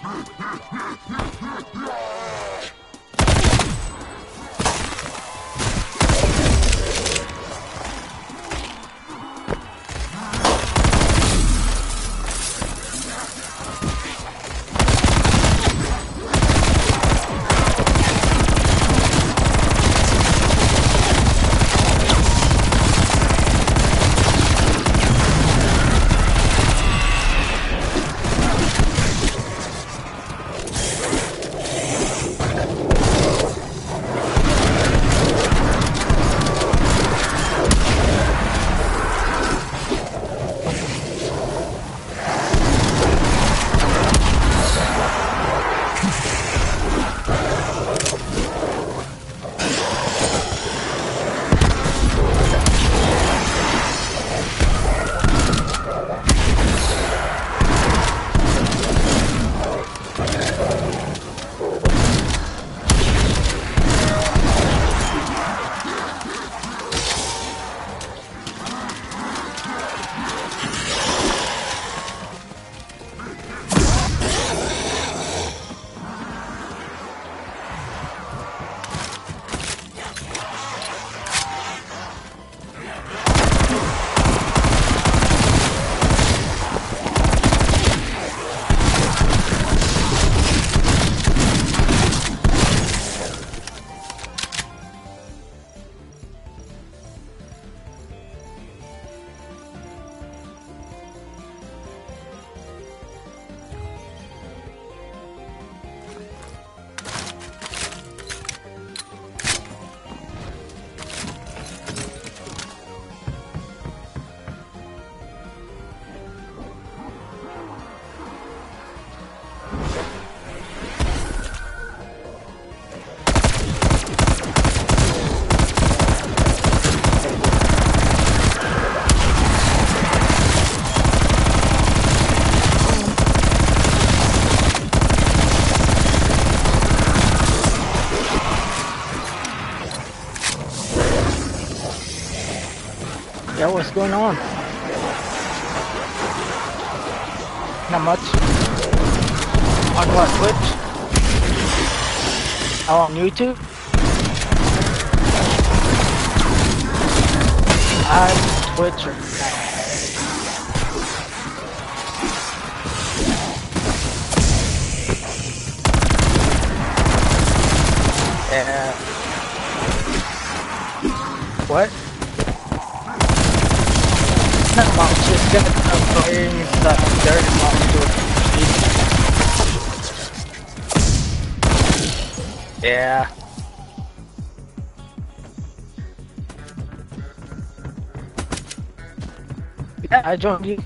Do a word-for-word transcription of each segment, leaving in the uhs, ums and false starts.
Yeah, what's going on? Not much. On what, Twitch? Oh, on YouTube? I'm Twitcher. Yeah. What? Not much, just get playing the dirt onto it. Yeah. Yeah, I joined you.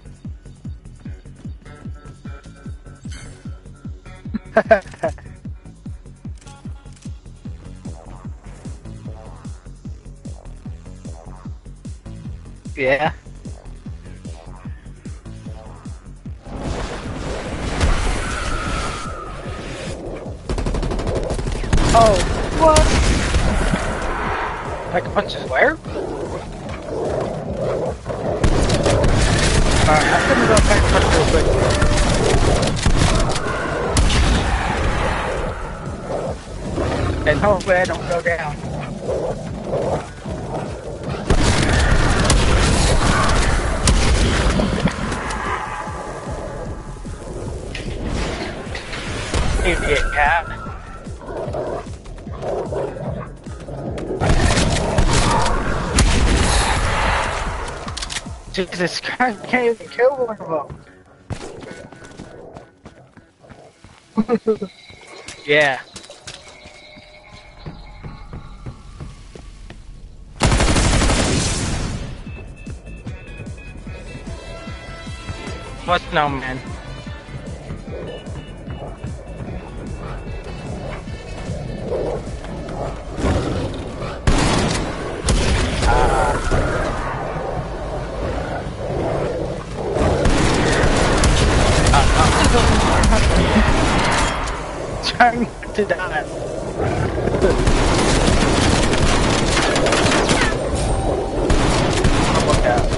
Yeah. Oh, what? Like a bunch of where? Alright, I'm gonna go pack a punch real quick. And hopefully I don't go down. Idiot cat. Jesus Christ, I can't even kill one of them. Yeah. What no, man? Trying not to die. Look out.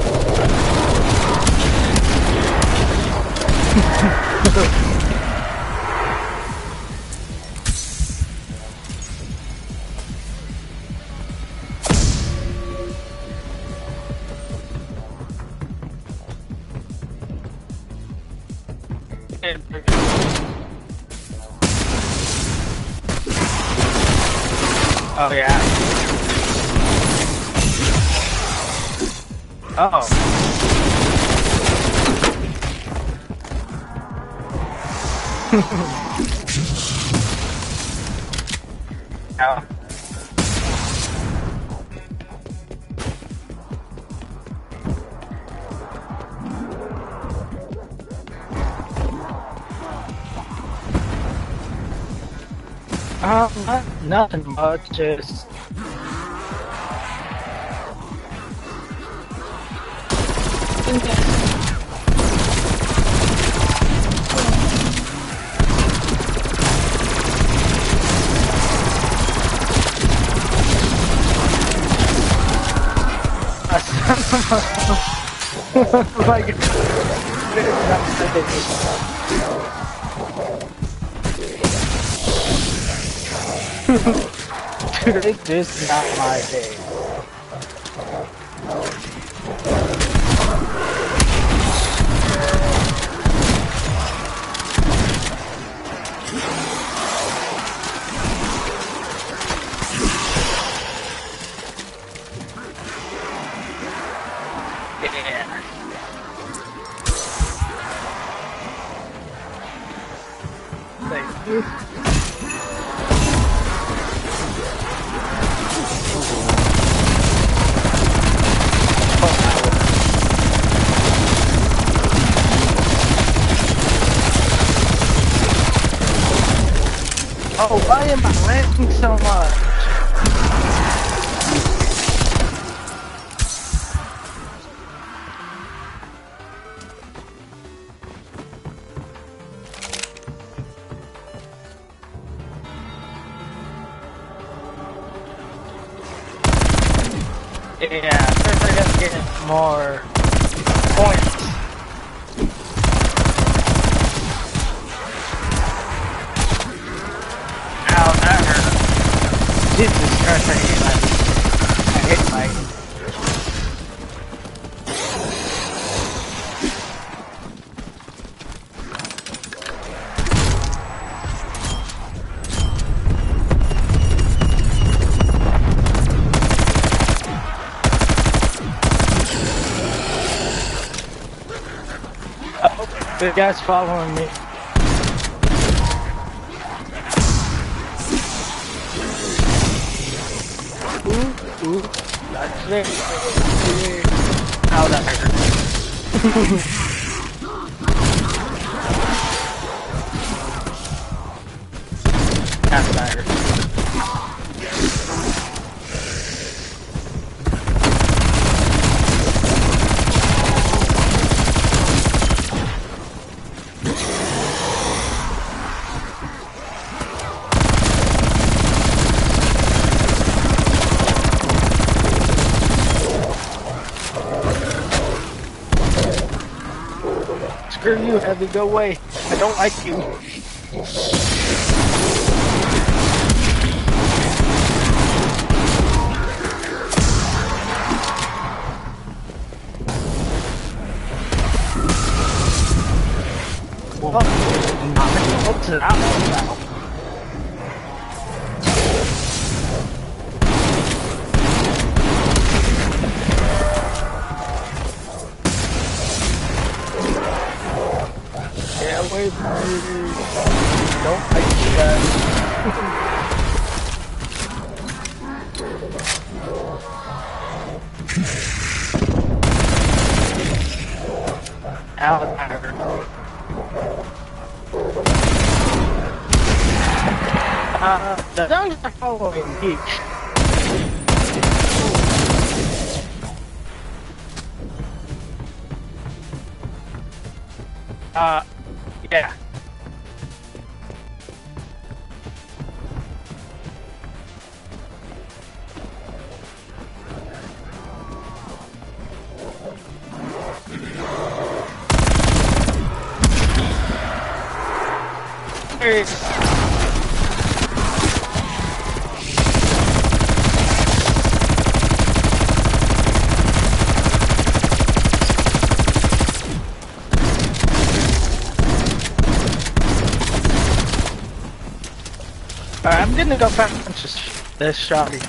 Oh yeah. Oh. No. Um, not, nothing much, just... Like, dude, this is not my day. Oh, why am I laughing so much? Yeah, first I gotta get more points. Ow, that hurt. Jesus Christ, I hate my... I hate my... Oh, the guy's following me. Ooh, ooh, that's it. Ow, that hurt. That's that hurt. Screw you, Heavy, go away. I don't like you. Well, what's it out now? Away from me. Don't like that. Ow, that hurt. Uh, the dogs are following me. Uh, yeah. There it is. Alright, I'm gonna go punch this, this shotty.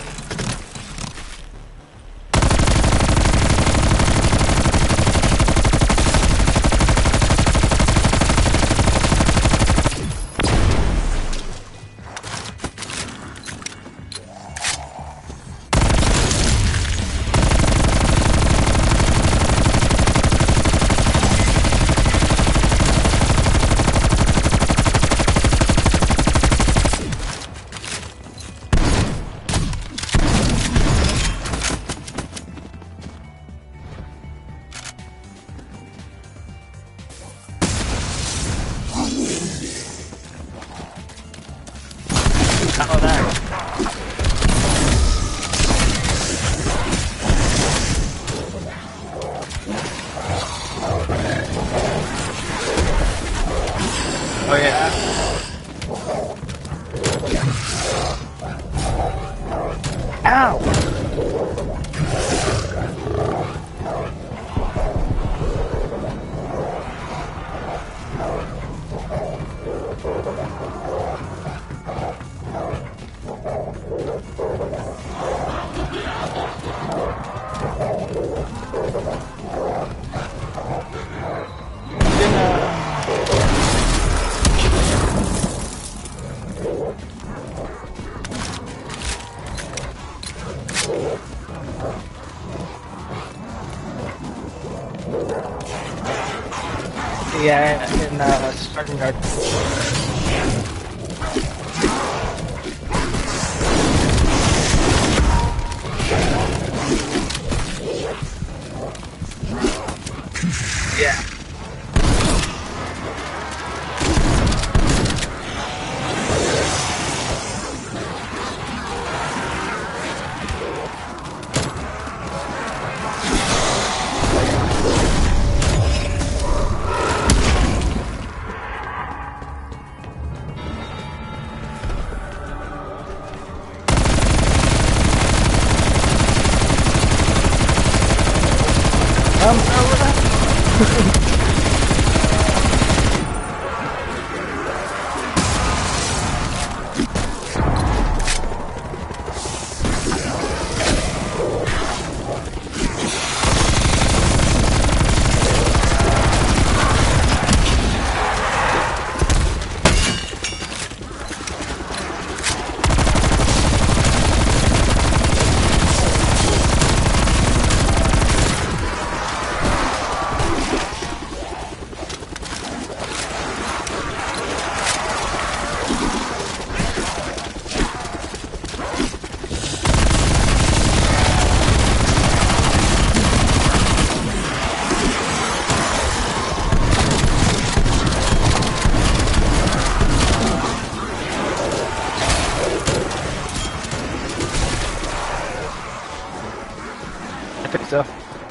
Oh, there. Oh, yeah. Ow! Yeah, in uh, starting guard. Yeah. Um, over that. I think so.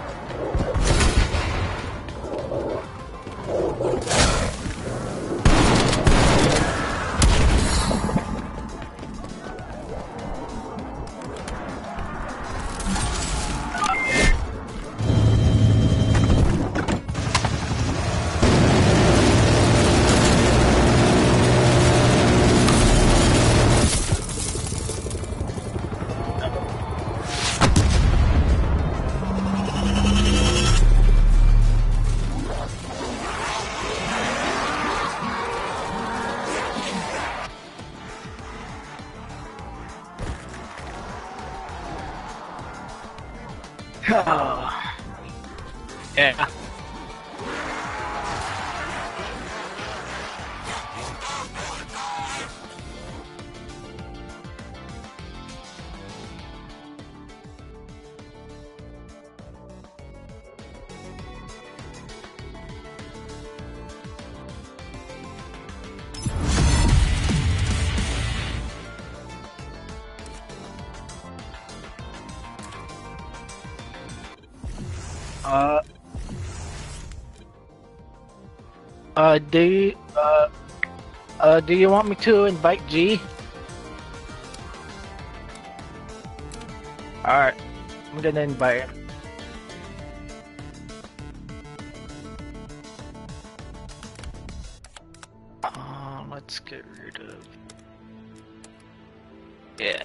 Oh. Yeah. Uh, uh, do you, uh, uh, do you want me to invite G? Alright, I'm gonna invite him. Uh, let's get rid of... Yeah.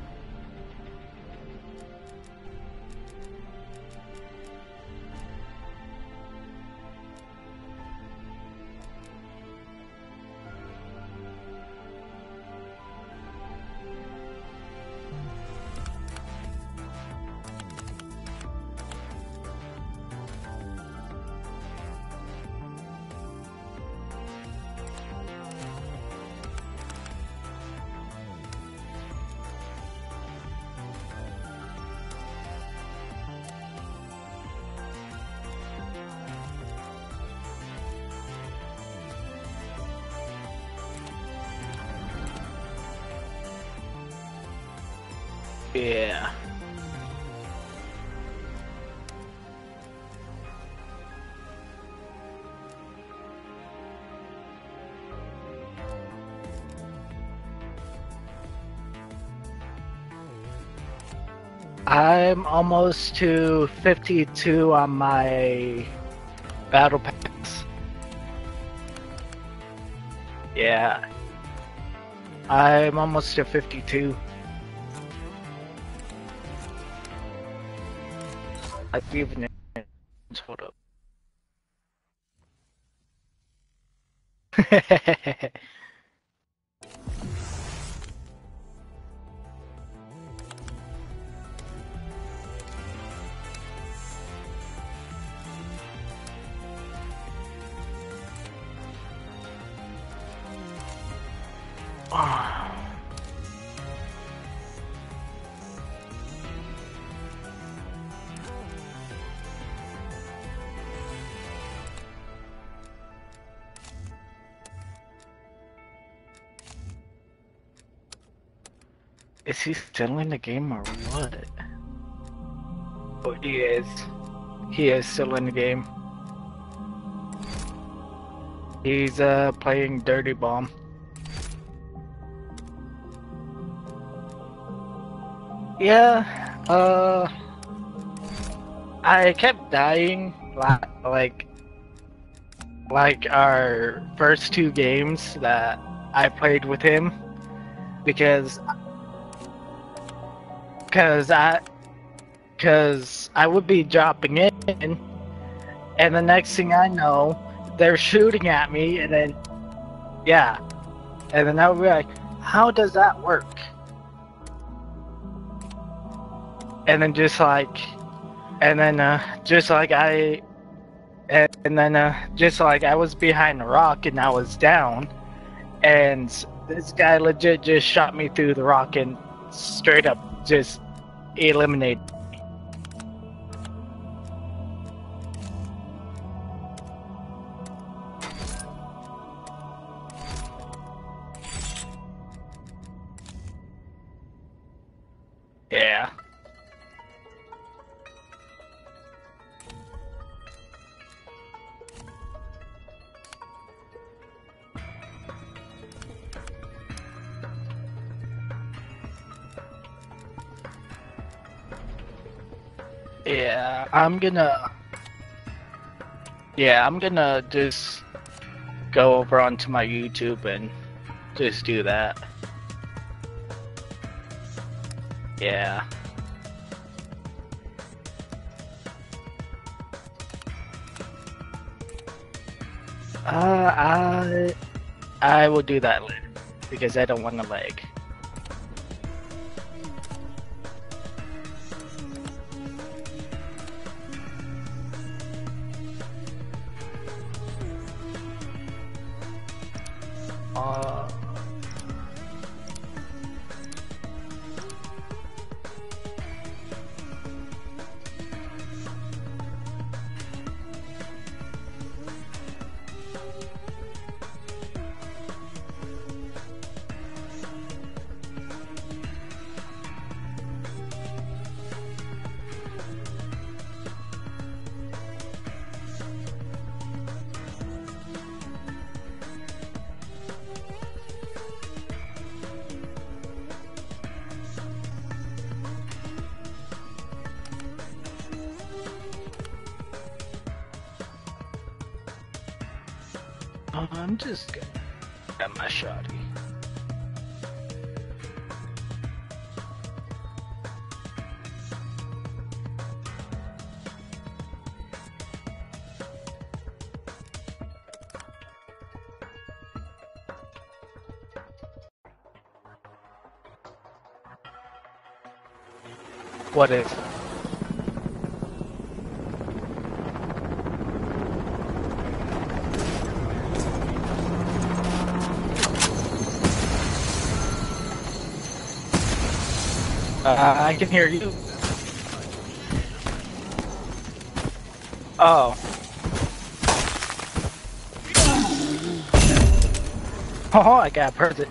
Yeah. I'm almost to fifty-two on my battle pass. Yeah. I'm almost to fifty-two. I even hold up. Is he still in the game or what? Oh, he is. He is still in the game. He's uh playing Dirty Bomb. Yeah, uh, I kept dying like like our first two games that I played with him because because I because I would be dropping in, and the next thing I know, they're shooting at me, and then yeah, and then I would be like, how does that work? And then just like, and then uh, just like I, and, and then uh, just like I was behind a rock and I was down, and this guy legit just shot me through the rock and straight up just eliminated. Yeah. Yeah, I'm gonna. Yeah, I'm gonna just go over onto my YouTube and just do that. Yeah. Uh, I I will do that later because I don't want to lag. Uh, I'm just gonna get my shotty. What is? Uh, I can hear you. Oh. Oh, I got perfect.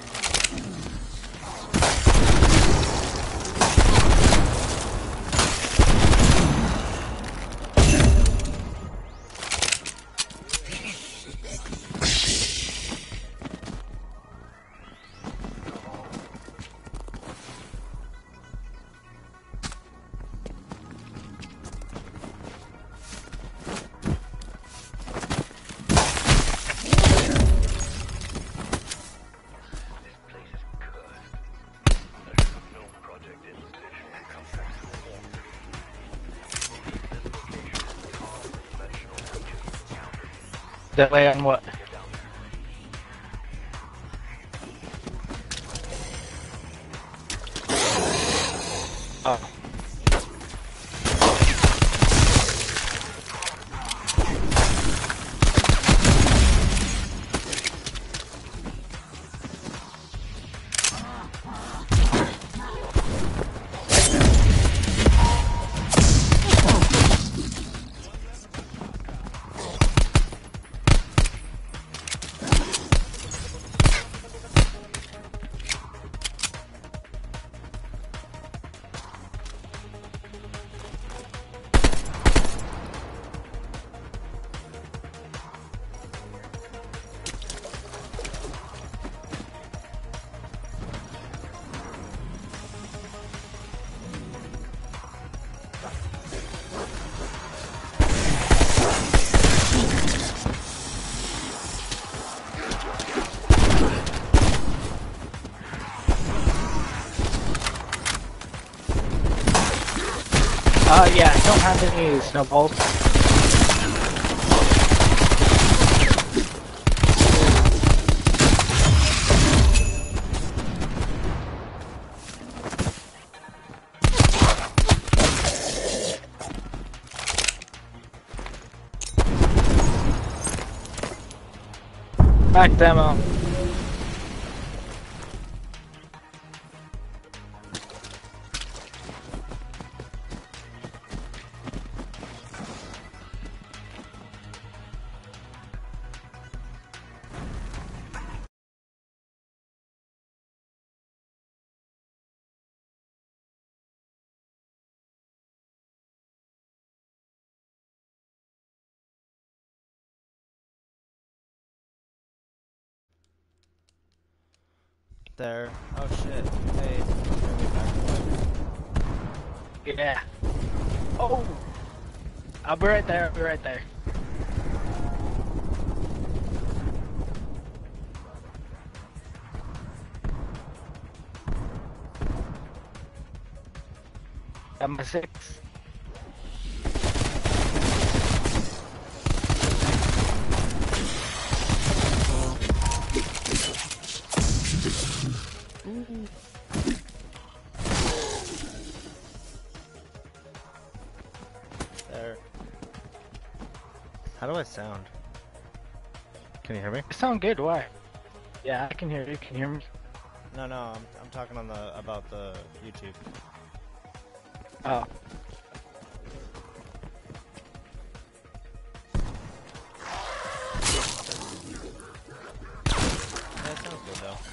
That way on what? Oh. Uh, yeah, I don't have any snowballs. Back demo. There. Oh shit. Hey. Bring me back to life. Yeah. Oh! I'll be right there, I'll be right there. Number six. Ooh. There. How do I sound? Can you hear me? You sound good, why? Yeah, I can hear you, can you hear me? No, no, I'm I'm talking on the about the YouTube. Oh. Yeah, it sounds good though.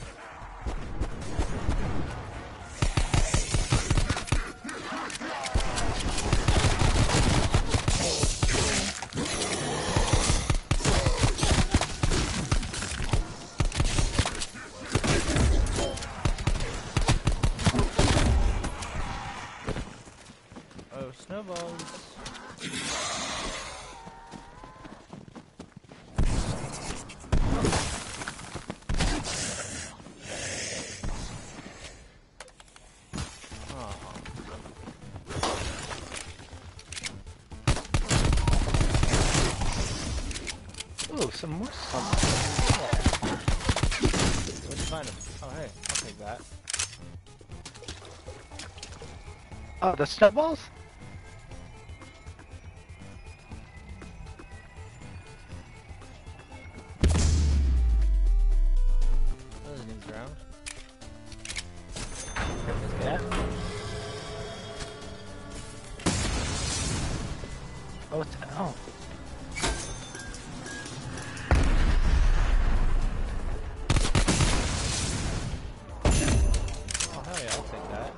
Oh, snowballs. Ooh, some more something. Yeah. Where'd you find him? Oh, hey, I'll take that. Oh, the snowballs? Those are things around. Yeah. Oh, what the hell? Oh, hell yeah, I'll take that.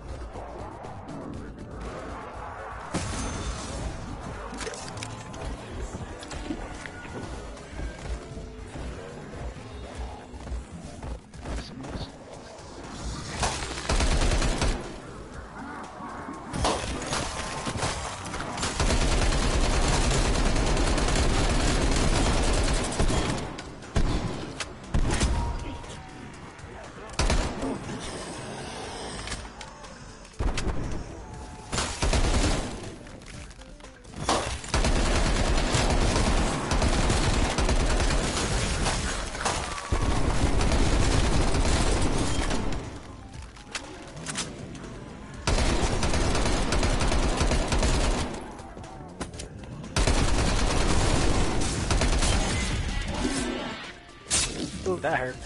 Ooh, that hurt.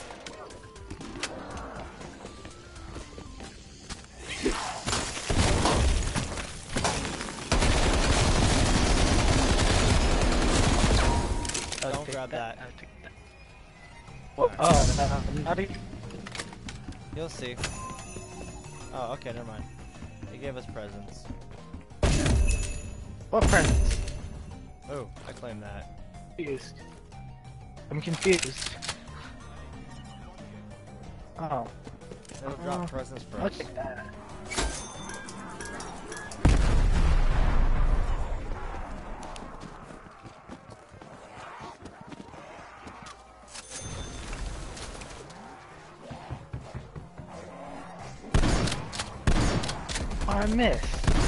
I'll Don't take grab that. I'll take that. Well, Alright. oh, uh, nutty. You'll see. Oh, okay, never mind. They gave us presents. What presents? Oh, I claim that. Confused. I'm confused. Oh. They'll Uh, drop presents for I'll us. take that. Oh, I missed.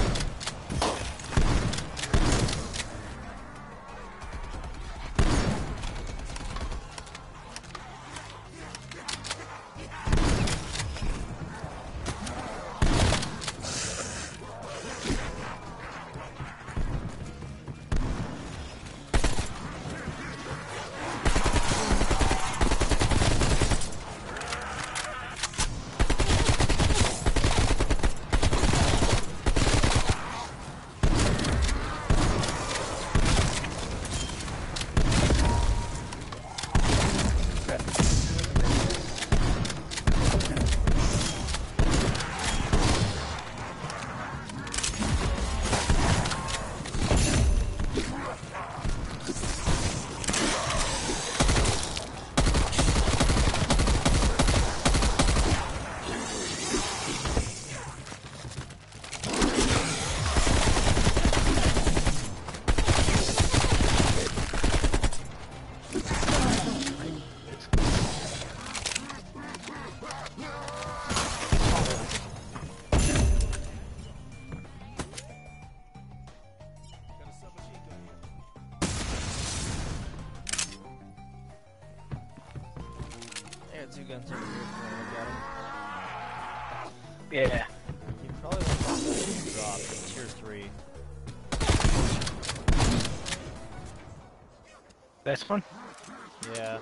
I got two guns over here if you want to look at them. Yeah. You probably want to drop tier three. This one? Yeah.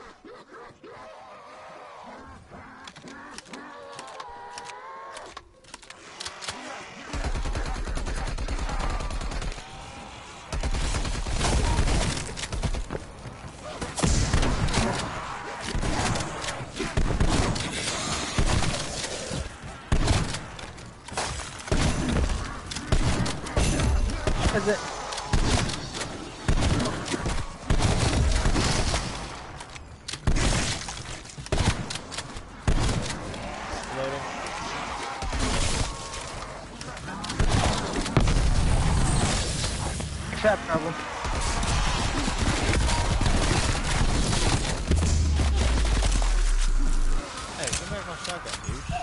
Is it? Loading. Trap problem. Hey, come back on shotgun, dude.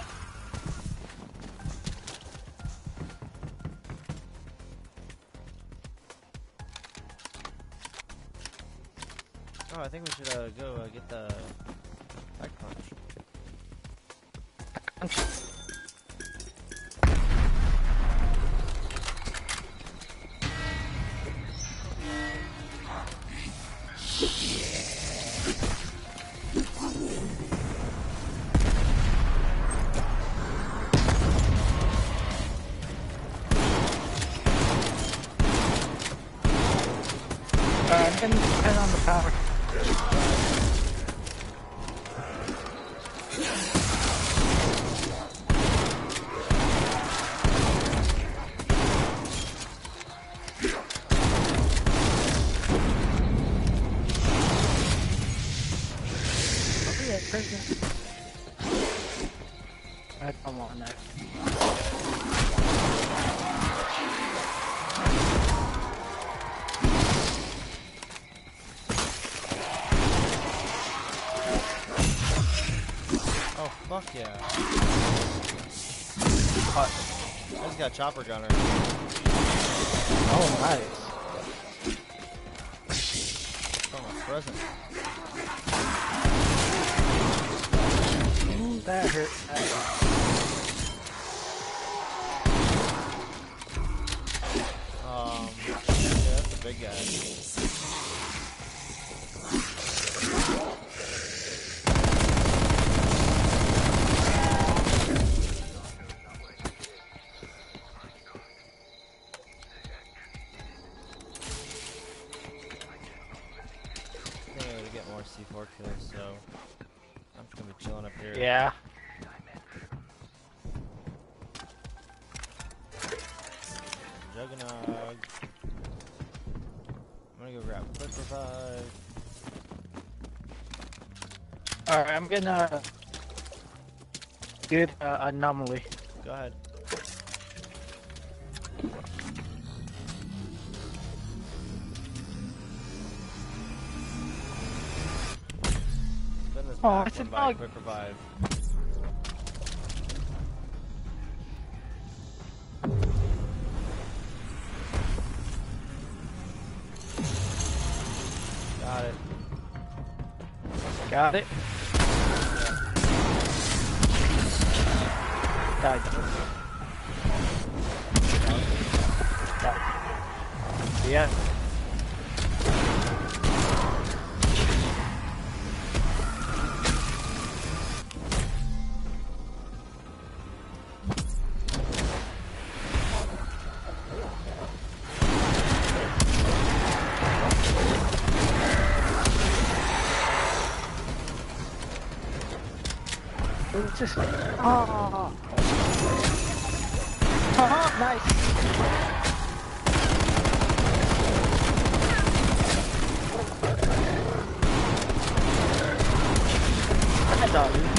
Oh, I think we should uh, go uh, get the light punch. And turn on the power. Oh yeah, prison. I don't want that. Oh, fuck yeah. What? I just got a chopper gunner. Oh, nice. Oh, my present. Ooh, that hurt. Um, yeah, that's a big guy. I think I gotta get more C four kills, so I'm just gonna be chilling up here. Yeah. Juggernog. I'm gonna go grab a quick revive. Alright, I'm gonna get uh, anomaly. Go ahead. Spin this Oh, back it's one a by a dog. quick revive. Got it. Got it. Died. Died. Yeah. It's just, oh, oh, nice. I thought you.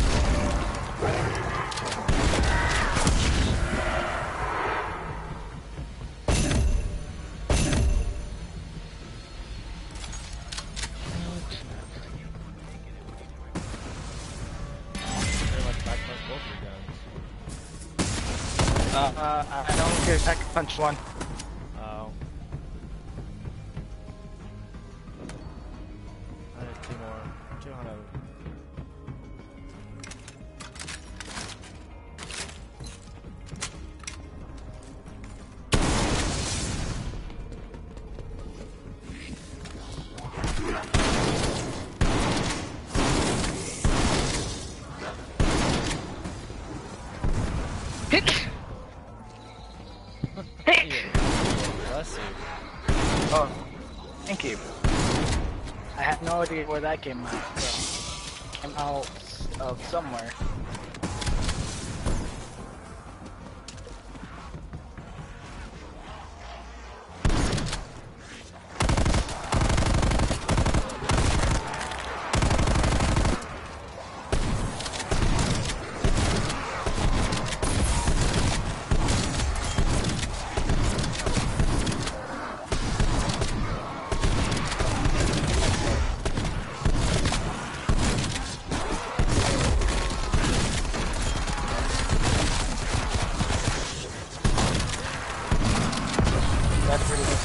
Uh, I don't care if I can punch one. Oh. I need two more. two hundred. Bless you. Oh, thank you. I have no idea where that came out from. Came out of somewhere. That's pretty good.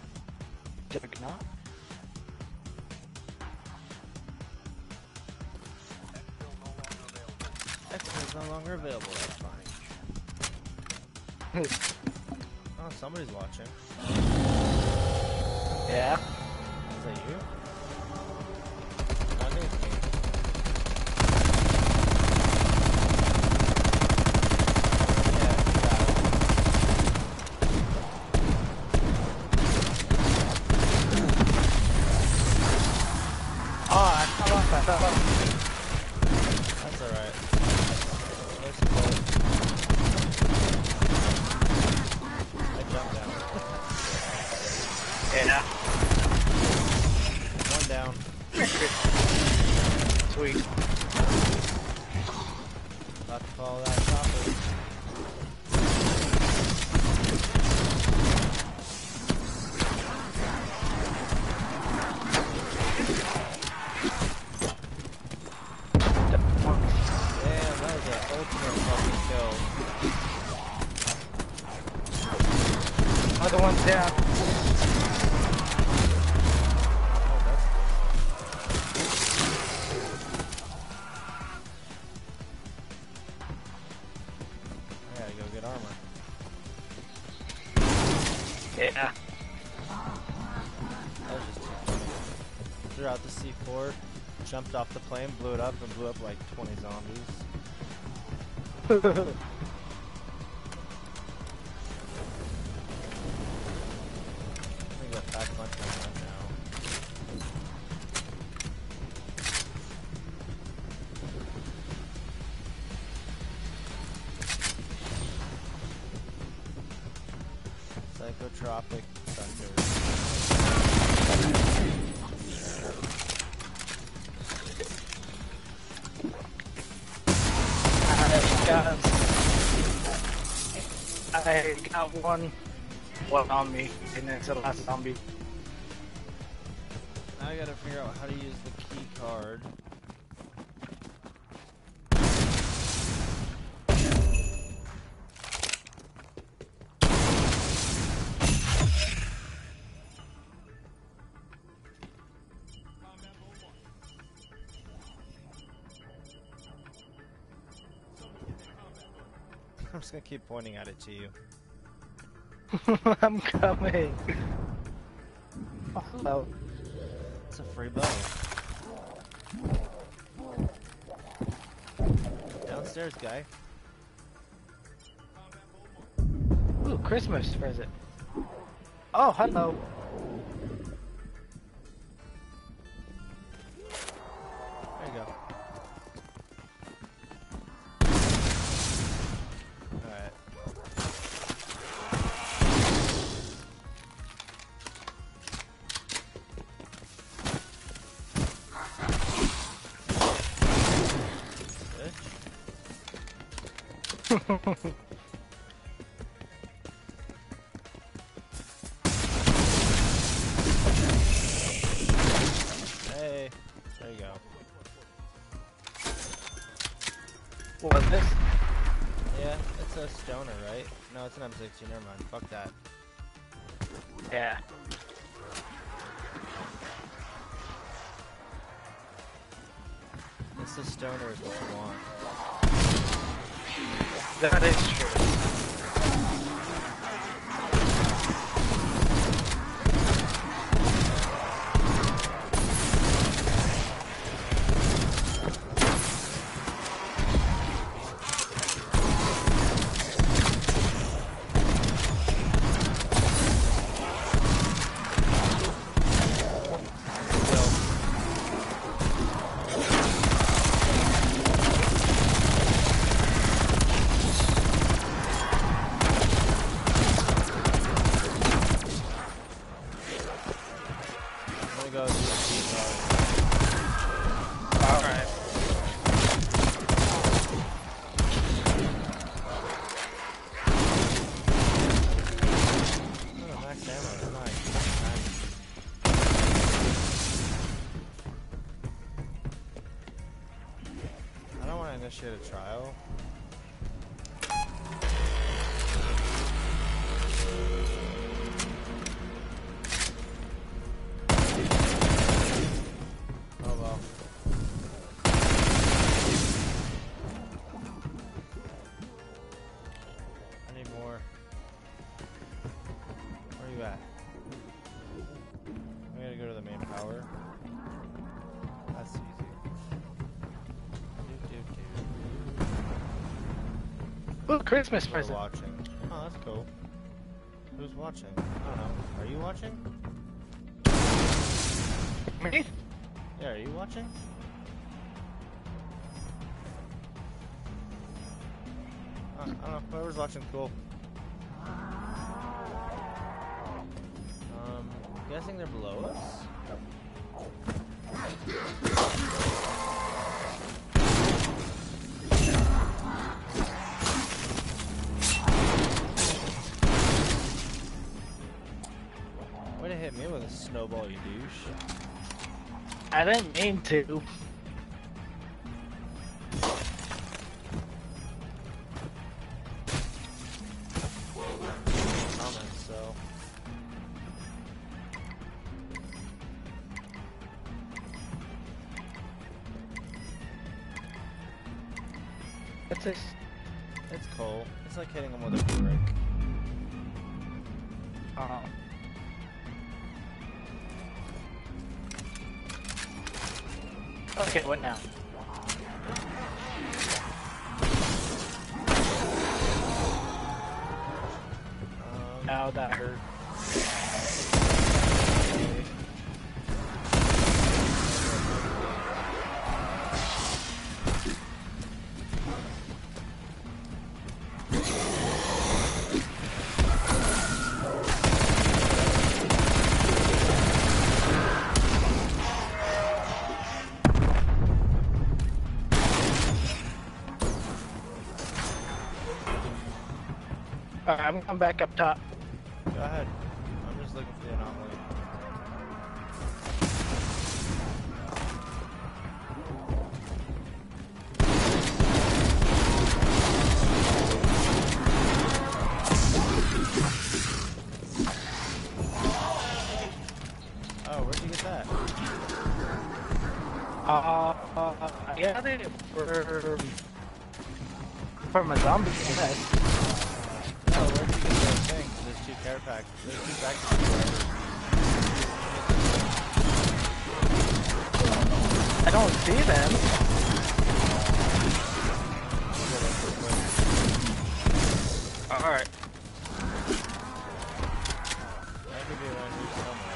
Juggernaut. X-Men is no longer available. That's fine. Oh, somebody's watching. Yeah. Is that you? That is me. Oh, I fell off. I fell off. That's alright. There's the boat. I jumped down. Yeah. One down. Sweet. About to follow that chopper. Damn, that was an ultimate fucking kill. Other one's down. Oh, that's... I gotta go get armor. Yeah. That was just too funny. Threw out the C four, jumped off the plane, blew it up, and blew up like twenty zombies. I'm gonna go back punch my gun now. Psychotropic thunder. I got, I got one, one on me, and it's the last zombie. Now I gotta figure out how to use the key card. I'm just gonna keep pointing at it to you. I'm coming. Oh, hello. It's a free bow. Downstairs, guy. Ooh, Christmas present. Oh, hello. There you go. Alright. Hey, there you go. What was this? Yeah, it's a stoner, right? No, it's an M sixty, never mind. Fuck that. Yeah. It's a stoner is what you want. That is true. Go to the key card. Alright. Oh, max ammo, nice. I don't want to initiate a trial. Oh well. Ooh, Christmas We're present. watching. Oh, that's cool. Who's watching? I don't know. Are you watching? Me? Yeah, are you watching? Uh, I don't know. Whoever's watching, cool. Um, I'm guessing they're below us? Way to hit me with a snowball, you douche. I didn't mean to. Comments, so. What's this? It's cool. It's like hitting him with a brick. Oh. Okay, what now? Um, Ow, that hurt. Alright, I'm, I'm back up top. Go ahead. I'm just looking for the anomaly. Oh, where'd you get that? Uh, uh I got it for, from a zombie nest. Oh, where'd you get that thing? There's two care packs. There's two packages. I don't see them. Alright. That could be one who's somewhere.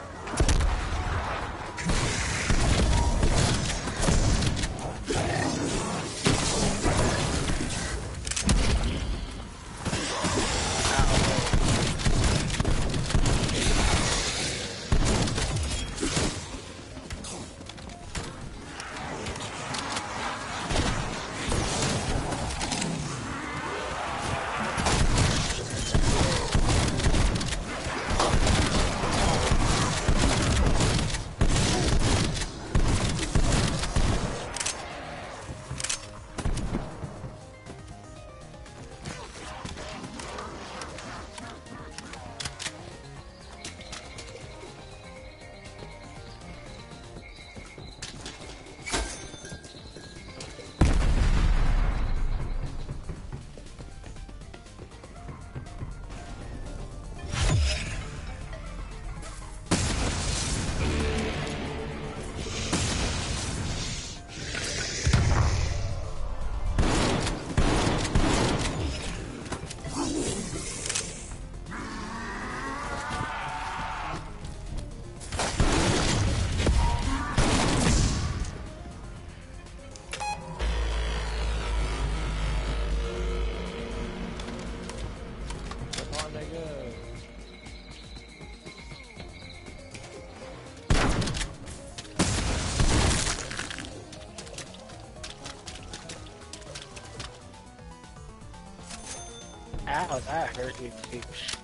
Ow, that hurt you, douche.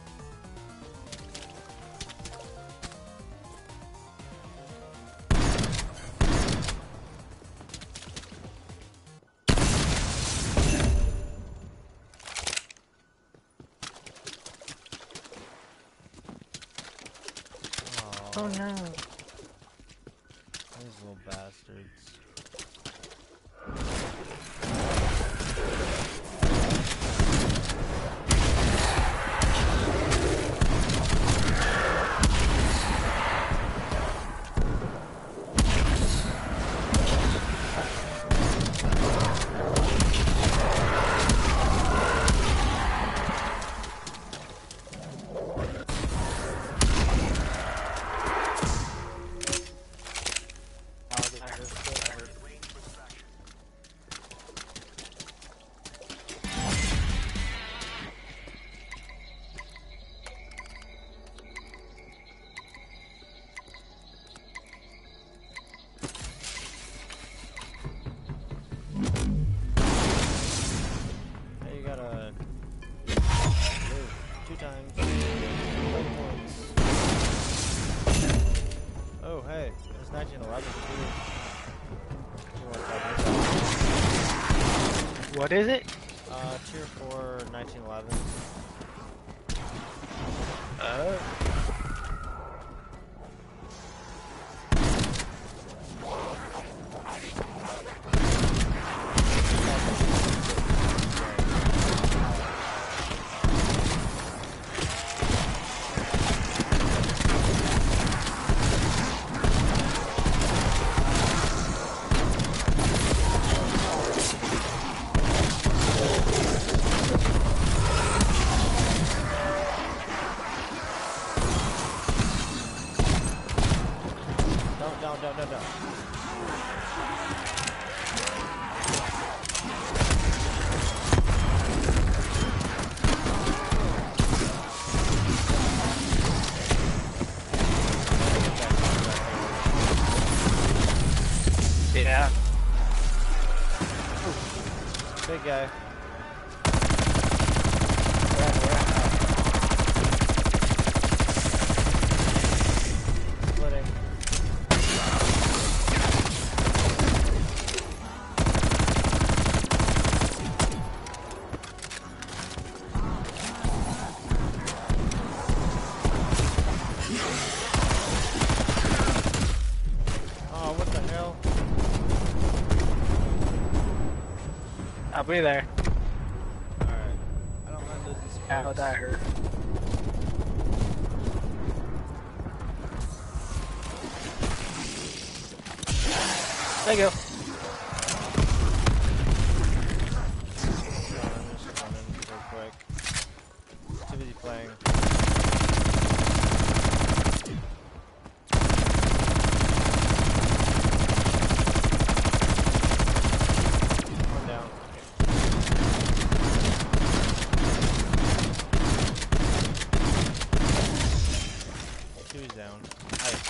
Oh no. These little bastards. gotta move two times. Once. Oh, hey, it's nineteen eleven too. What is it? Uh, tier four, nineteen eleven. Oh. No, no, no, no. Yeah. Big guy. Splitting. Oh, what the hell? I'll be there. Alright. I don't mind losing some Ow, perks. that hurt. There you go. I'm just running real quick. Too busy playing. One down. Two is down. Nice.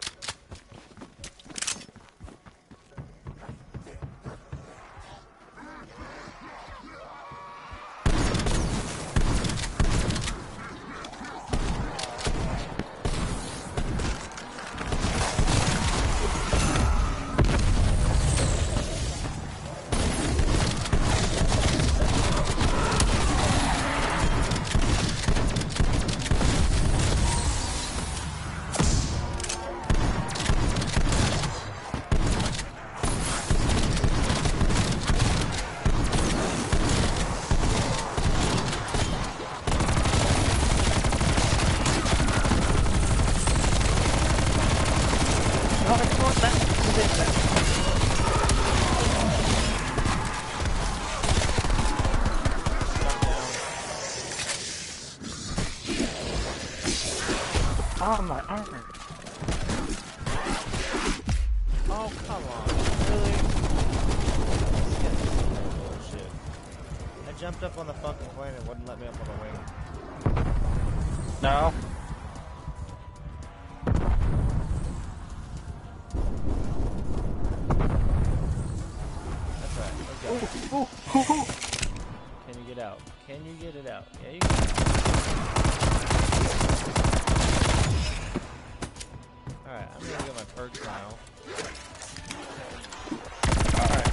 No, I don't want that. What is that? Jump down. Oh, my armor. Oh, come on. Really? This guy's some bullshit. I jumped up on the fucking plane and wouldn't let me up on the wing. No. That's right. Let's go. Ooh, ooh, ooh, ooh. Can you get out? Can you get it out? Yeah, you can. Alright, I'm gonna get my perks now. Alright.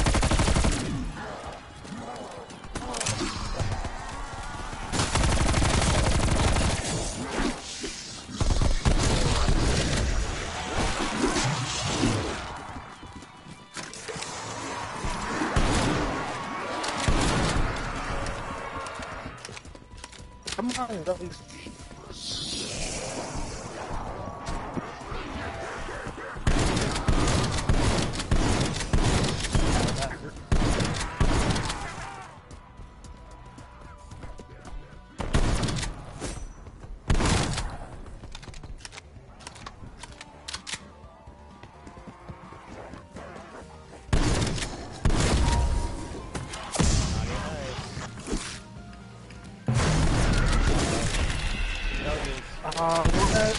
Come on, those. That hurt. Naughty nice. No use. Uh, what?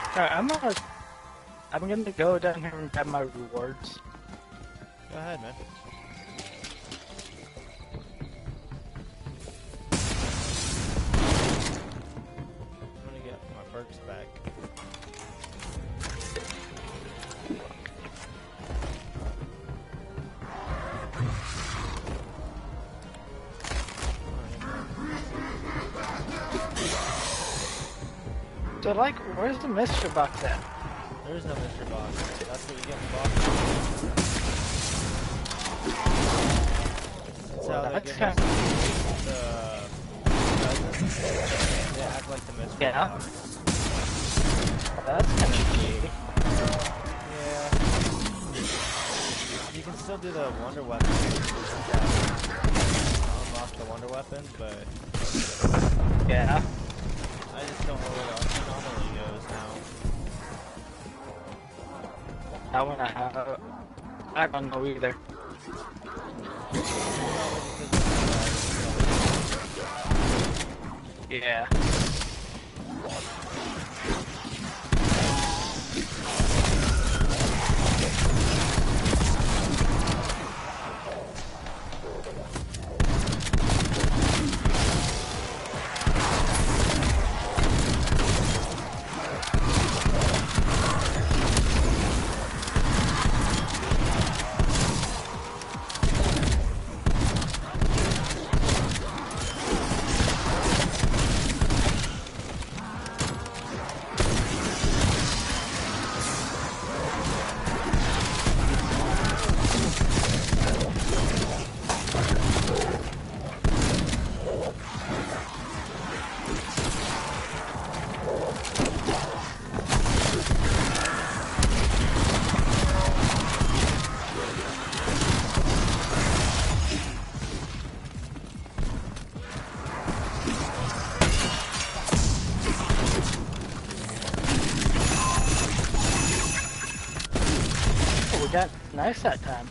Alright, I'm gonna I'm gonna go down here and grab my rewards. Go ahead, man. I'm gonna get my perks back. So, like, where's the mystery box at? There is no mystery box. That's what you get in the box. That's Well, how they that's give kind us the presents. They act like the mystery Yeah. box. That's kind of neat. Yeah. You can still do the wonder weapon. Unlock the wonder weapon, but Yeah. I just don't know where the anomaly goes now. I wanna have. I don't know either. Yeah. Oh, we got nice that time.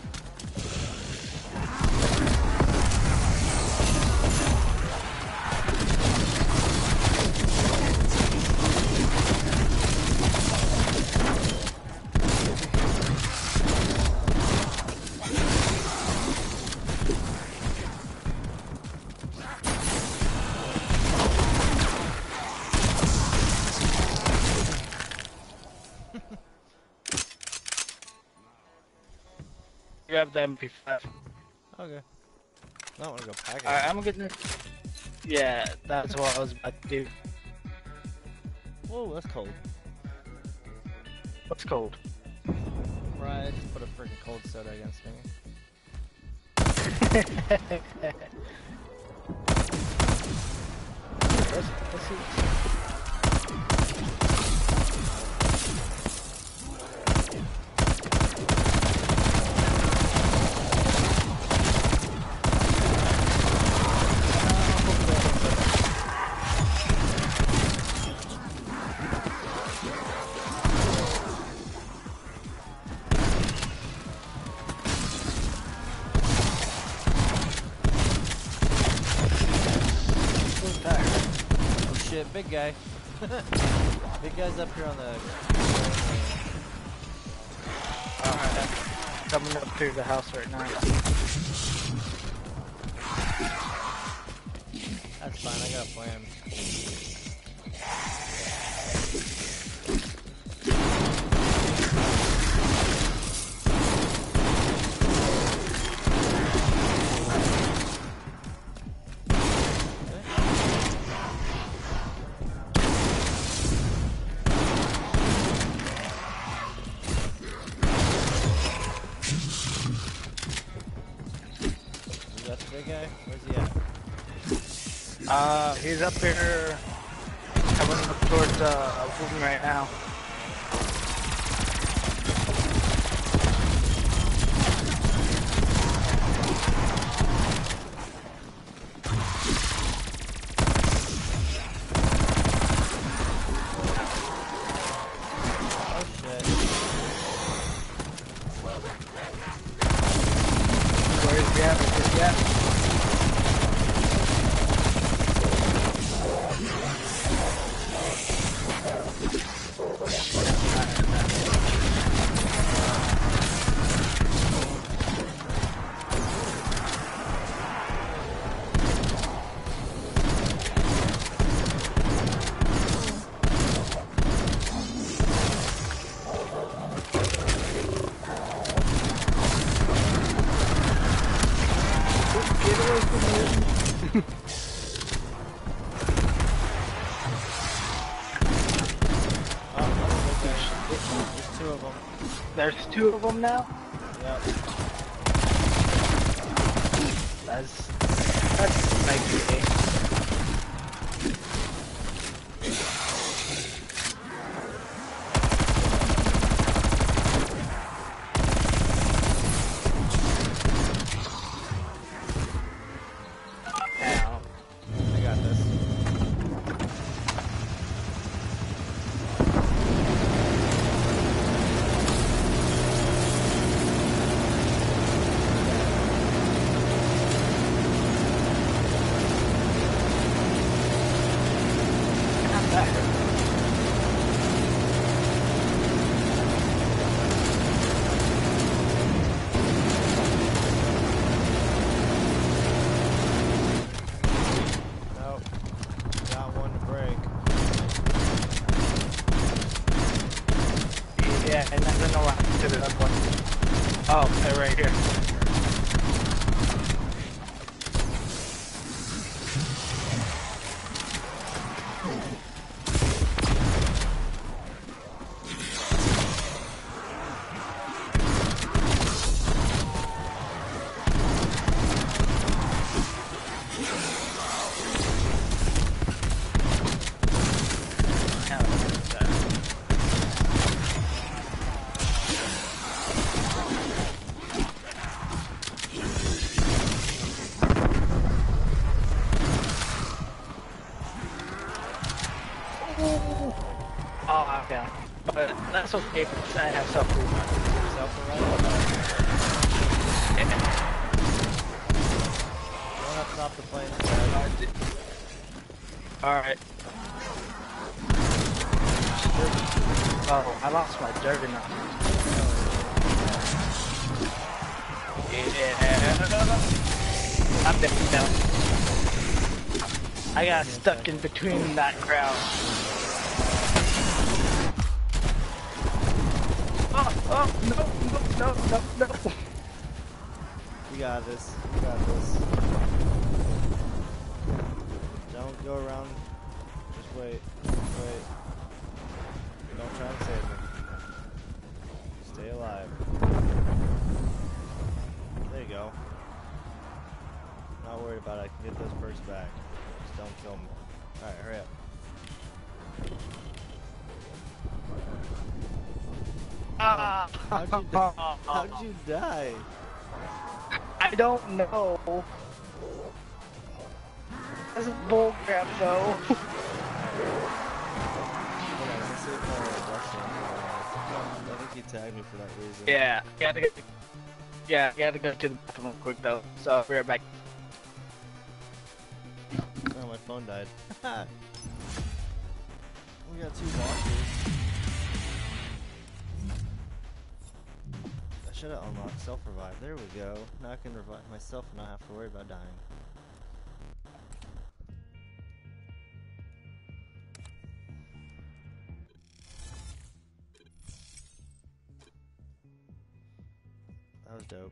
Grab the M P five. Okay. I don't want to go pack it. Alright, I'm gonna. Yeah, that's what I was about to do. Whoa, that's cold. What's cold? Right, I just put a freaking cold soda against me. let's, let's see. Oh shit, big guy. Big guy's up here on the... Alright, coming up through the house right now. That's fine, I got a plan. Big guy? Where's he at? Uh, he's up here. Coming up towards uh, a room right now. Oh shit. Where is he at? Where is he at? there's two of them now. Yep. That's that's like. Yeah, and I don't know what happened to the other one. Oh, they're right here. Oh, okay. But that's okay because I have self-revive. Self-revive? Yeah. You don't have to stop the plane. Alright. Oh, I lost my juggernaut. Yeah. I'm dead down. I got stuck in between that crowd. Oh, oh, no, no, no, no, no. You got this. You got this. Don't go around. Just wait. Just wait. Don't try and save me. Stay alive. There you go. Not worried about it. I can get those perks back. Just don't kill me. Alright, hurry up. Ah! How'd you die? How'd you die? I don't know. That's a bull crap though. I think you tagged me for that reason. Yeah, you gotta go, yeah, you gotta go to the bathroom real quick though. So I'll be right back. Oh, my phone died. We got two boxes. I should have unlocked self-revive. There we go. Now I can revive myself and not have to worry about dying. That was dope.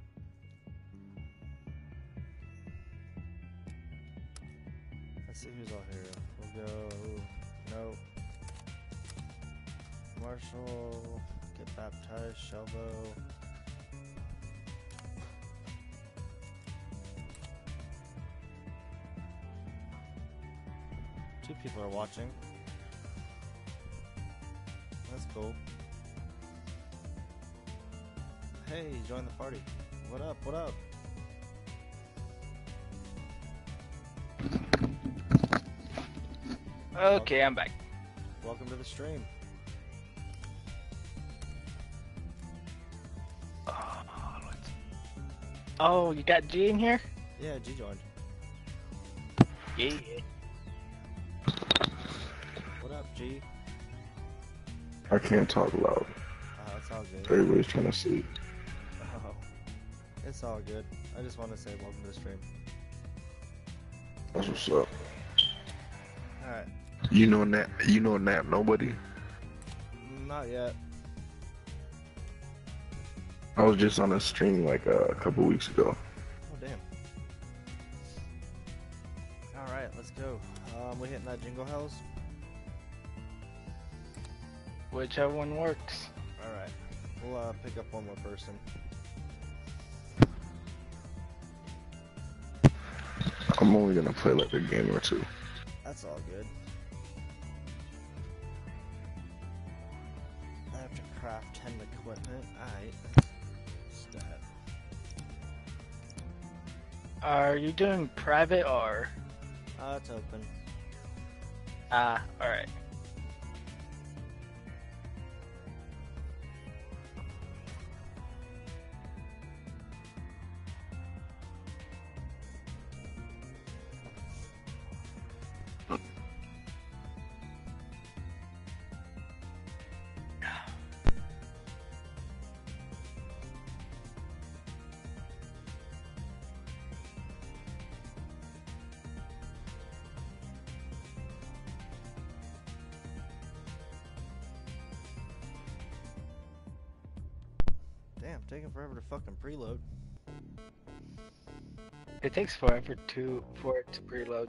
Let's see who's all here. We'll go. Nope. Marshall. Get baptized. Shelbo. Two people are watching. That's cool. Hey, join the party. What up? What up? Okay, I'm back. Welcome to the stream. Oh, you got G in here? Yeah, G joined. Yeah. What up, G? I can't talk loud. Oh, it's all good. Everybody's trying to sleep. Oh, it's all good. I just want to say welcome to the stream. That's what's up. Alright. You know Nat? You know Nat? Nobody? Not yet. I was just on a stream like uh, a couple weeks ago. Oh, damn. Alright, let's go. Um, we hitting that Jingle Hells? Whichever one works. Alright. We'll uh, pick up one more person. I'm only gonna play like a game or two. That's all good. I have to craft ten equipment. Alright. Stat. Are you doing private or? Uh, it's open. Ah, alright. Damn, taking forever to fucking preload. It takes forever to for it to preload.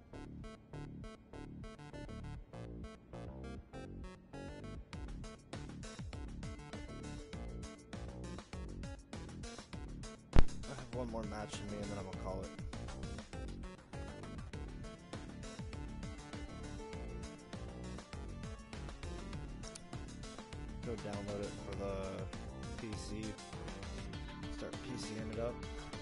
I have one more match in me and then I'm gonna call it. Go download it for the P C. Start PCing it up.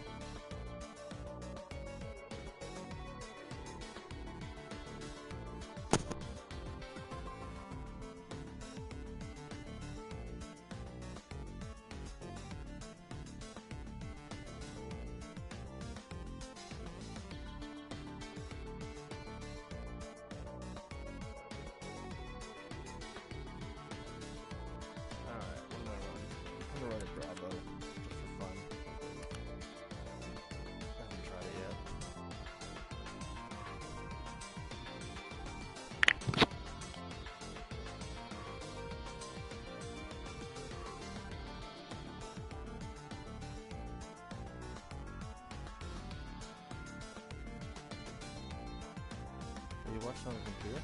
Are you watching on the computer?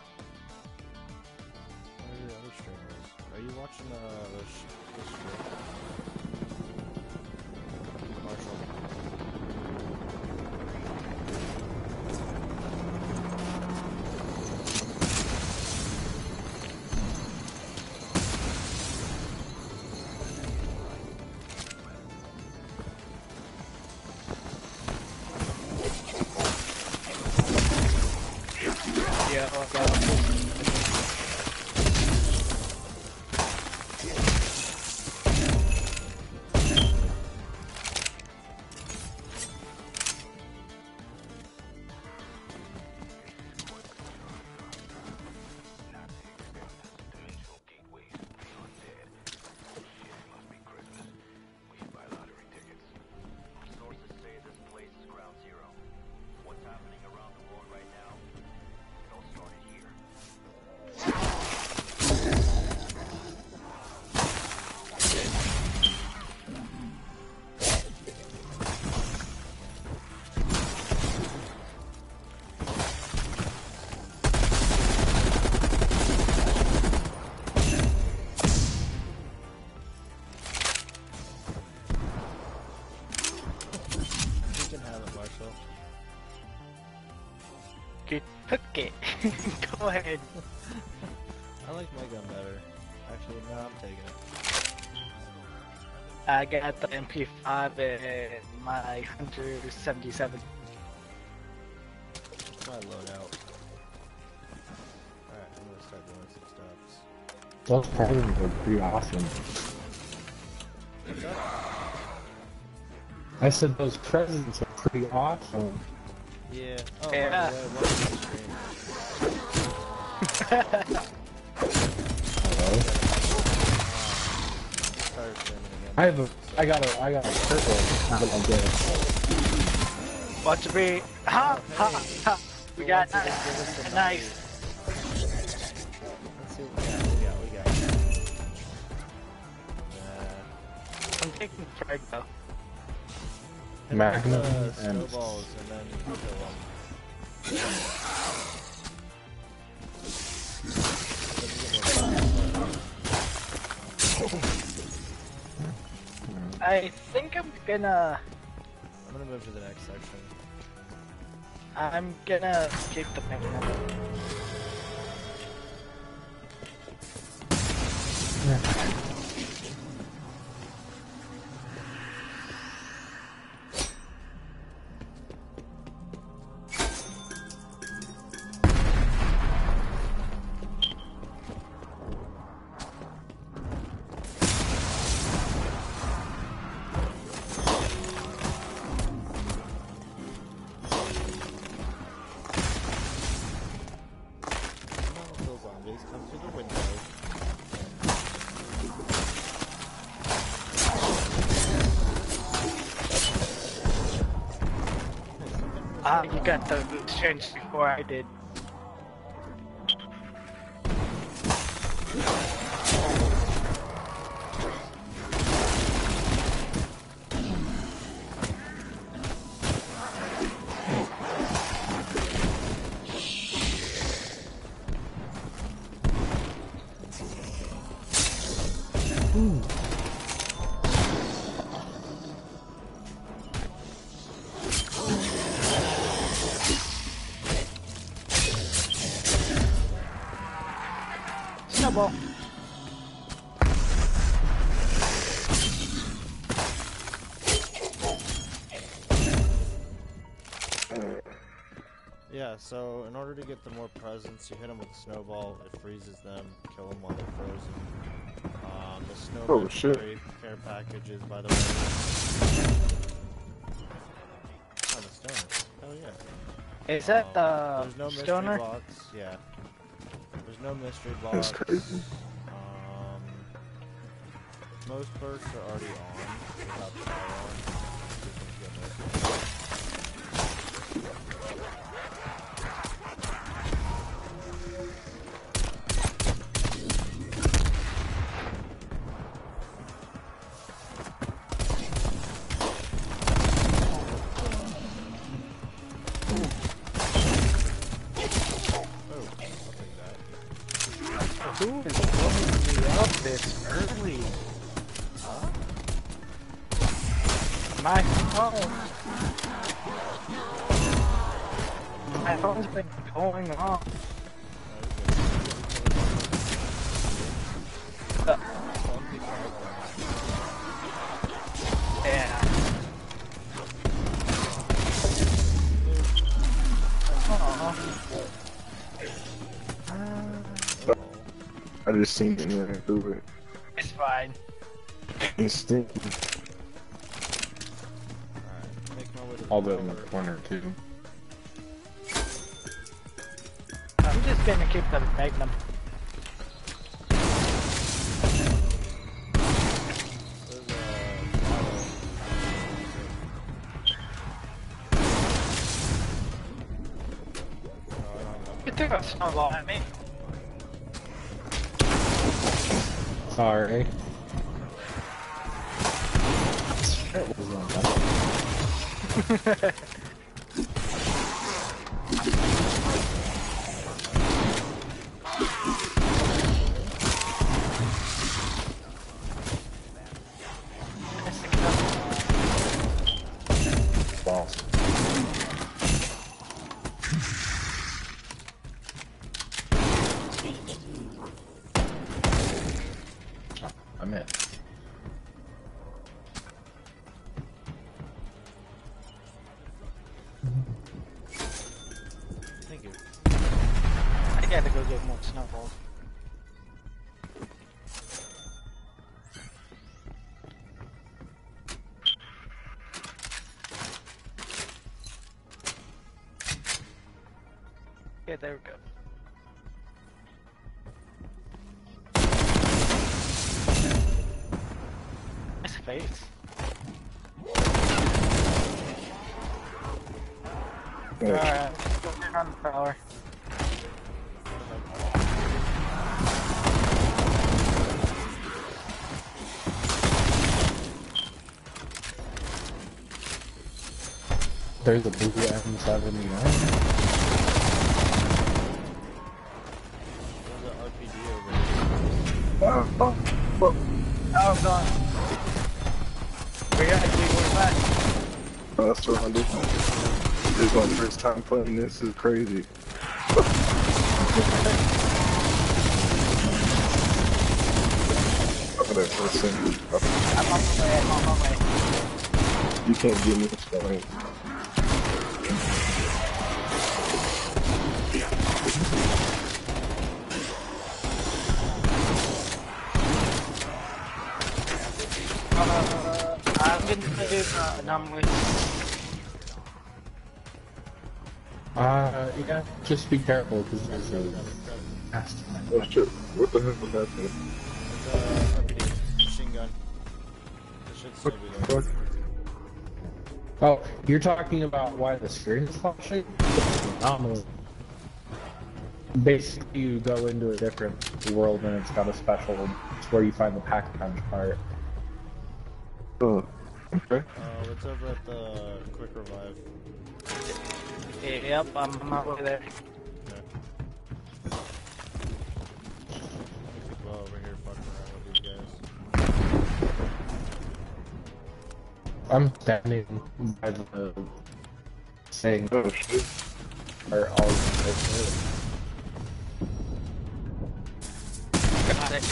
What are your other streamers? Are you watching uh, this, this stream? Marshall. Yeah, okay. You took it. Go ahead. I like my gun better. Actually, no, I'm taking it. I got the M P five and my Hunter seventy-seven. That's my loadout. Alright, I'm gonna start doing some stuff. Those presents are pretty awesome. What's up? I said those presents are pretty awesome. Yeah. Oh, Yeah. by the way, welcome to the stream. Hello. Started streaming again. I have a, I got a, I got a purple. Not like this. Watch it be. Ha ha ha. We got Once again, give us the nice. Let's see what we got. We got. We got. Uh, I'm taking frag though. Magnum uh, and snowballs and then kill them. I think I'm gonna. I'm gonna move to the next section. I'm gonna keep the magnum. Kill zombies, come through the window. Ah, you got the change before I did. Snowball. Yeah, so in order to get the more presents, you hit them with a snowball, it freezes them, kill them while they're frozen. Um, the snowball Oh, shit. care packages, by the way. Oh, the stoner. Hell yeah. Is that Um, the There's no mystery stoner? box, yeah. There's no mystery box. That's crazy. Um, most perks are already on without the power on. Just need to get mystery. Who is blowing me up this early? Huh? My phone. My phone's been going off. Uh, yeah. Aww. I just seen it and ran through it. It's fine. It's stinky. Alright, make my way to the All the in the tower. corner too. I'm just gonna keep the magnum. There's a bottle. Oh, I don't know. You threw a snowball at me. Sorry. It was on that. Boss. I'm in. Thank you. I gotta go get more snowballs. Yeah, there we go. Nice face. Alright, go turn on the power. There's a blue M seventy-nine. There's an R P G over there. Oh, oh, oh. Oh god. We're actually going back. Oh, that's what I'm doing. This is my first time playing this. This is crazy. Look at that first thing. I'm on my way, I'm on my way. You can't get me this going. Uh, I'm gonna do uh, anomaly. Uh, yeah, just be careful because there's a fast. Oh shit, what the heck was that thing? It's a R P D machine gun. This should still be there. Oh, you're talking about why the screen is flashing? Anomaly. Basically, you go into a different world and it's got a special. It's where you find the pack punch part. Oh, okay. Oh, it's over at the quick revive. Yep, I'm on my way there. Okay. People over here fucking around with these guys. I'm standing by the thing. Oh shit. Or all of Got it.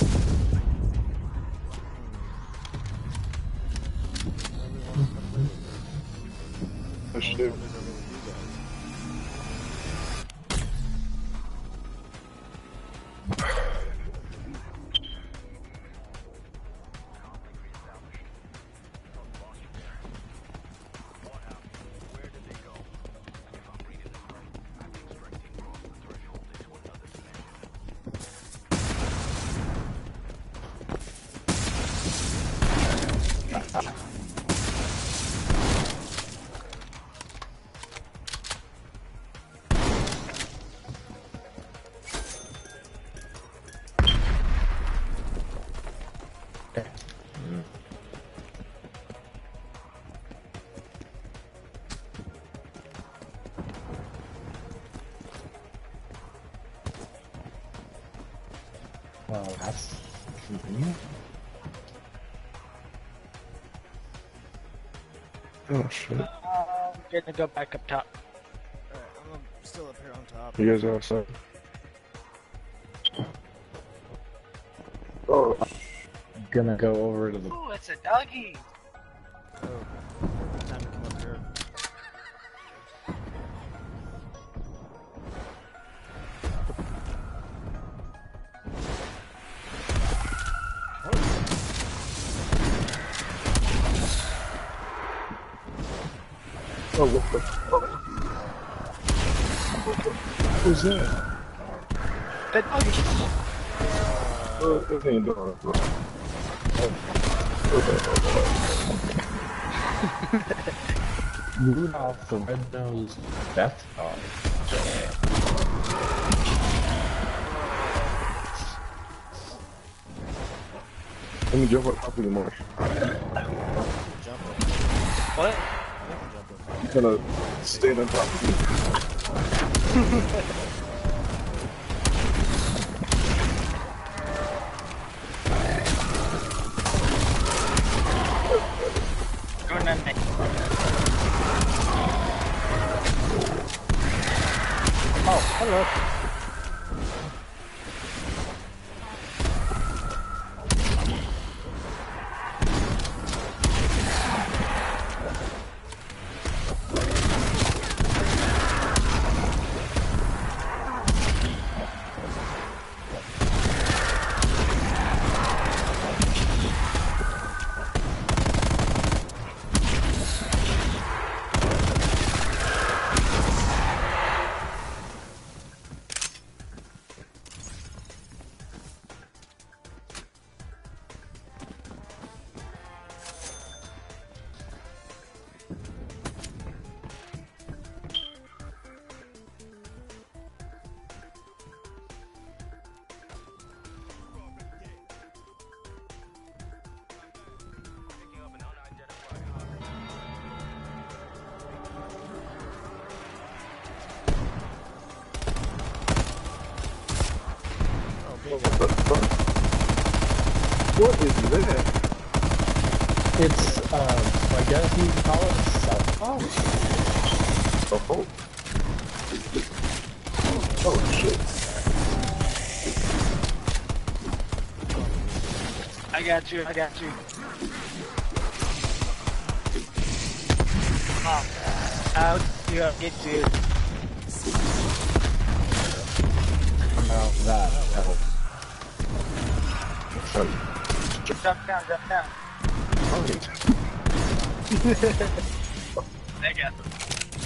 Oh shit. Well, that's continue. Oh shit. I'm gonna go back up top. Alright, I'm still up here on top. You guys are outside. Oh, Gonna go over to the. Ooh, it's a doggy. Oh, time to come up here. oh, what the fuck? What was that? The doggy. Oh, this ain't doing it, bro. Rudolph the Red-Nosed Death Dog. Let me jump on top of the marsh. Jump up. What? I can jump up. I'm gonna stay on top of you. Going on me. Oh, hello. What the fuck? What is that? It's, uh, I guess you can call it self-talk. Oh, oh shit. I got you, I got you. Oh, out, you have get you. Now that helps. Jump down, jump down. I got them.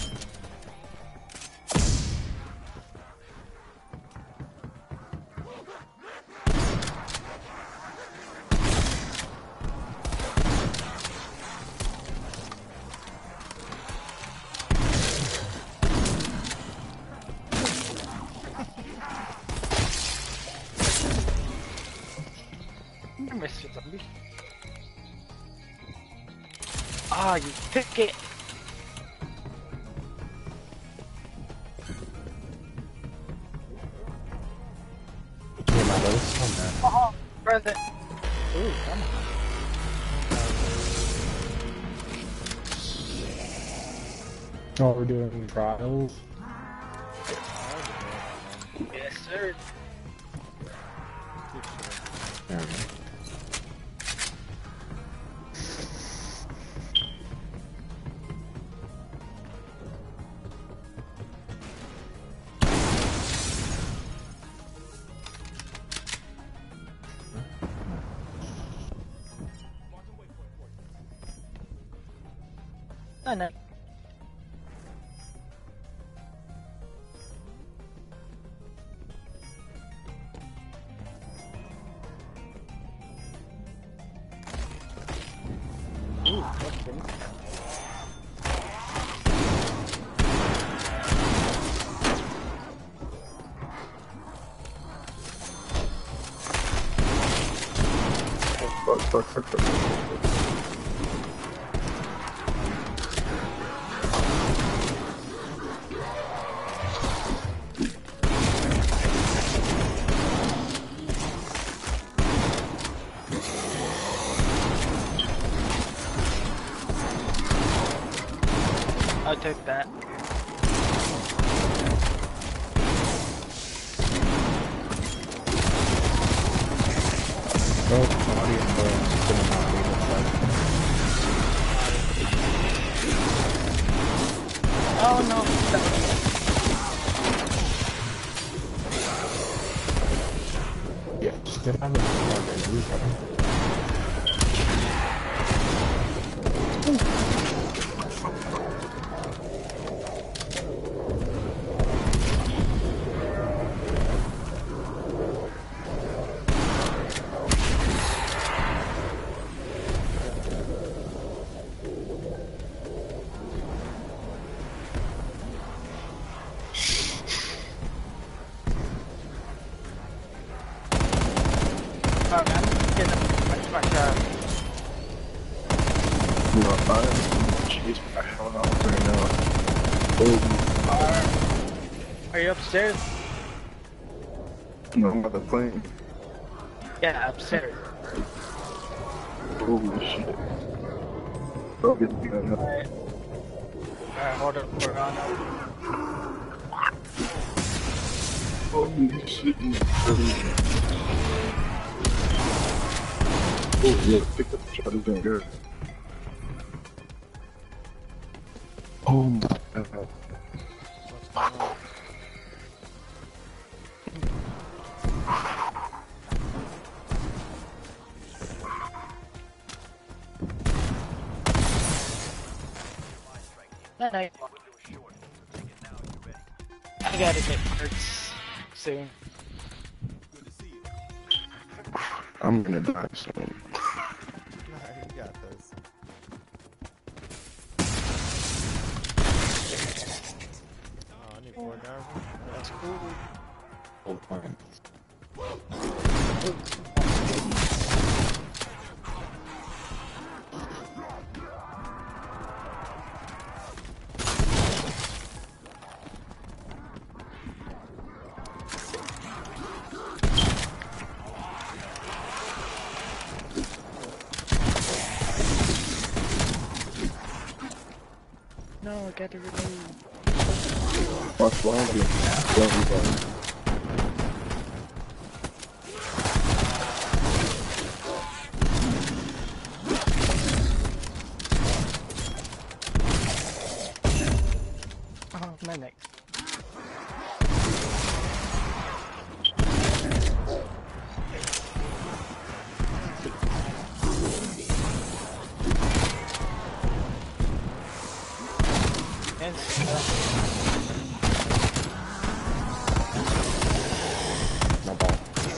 I missed you, zombie. Ah, you took it. Yeah, my little on that. Oh, present. Ooh, come on. Oh, we're doing trials? Yes, sir. There we go. No, no. Ooh, that's pretty. Fuck, fuck, fuck, fuck. I took that. Oh, somebody in the gonna not be Oh no. yeah, just get out of the fucking roof. Oh, man. Get the my car. No, I'm jeez, I hell out right now. Oh, Are you upstairs? no, I'm at the plane. Yeah, upstairs. Holy shit. Bro, get the gun up. Alright. Alright, hold up, we're on up. Holy shit. Oh, yeah, pick up the shot, it's been good. Oh my god. What's going on? No, no. I gotta get hurts soon. I'm gonna die soon. Nah, you got this. Oh, I need four guys. That's cool. Hold on. I got a grenade. Watch behind you. Don't be blind. Oh, my neck. And, uh, My ball.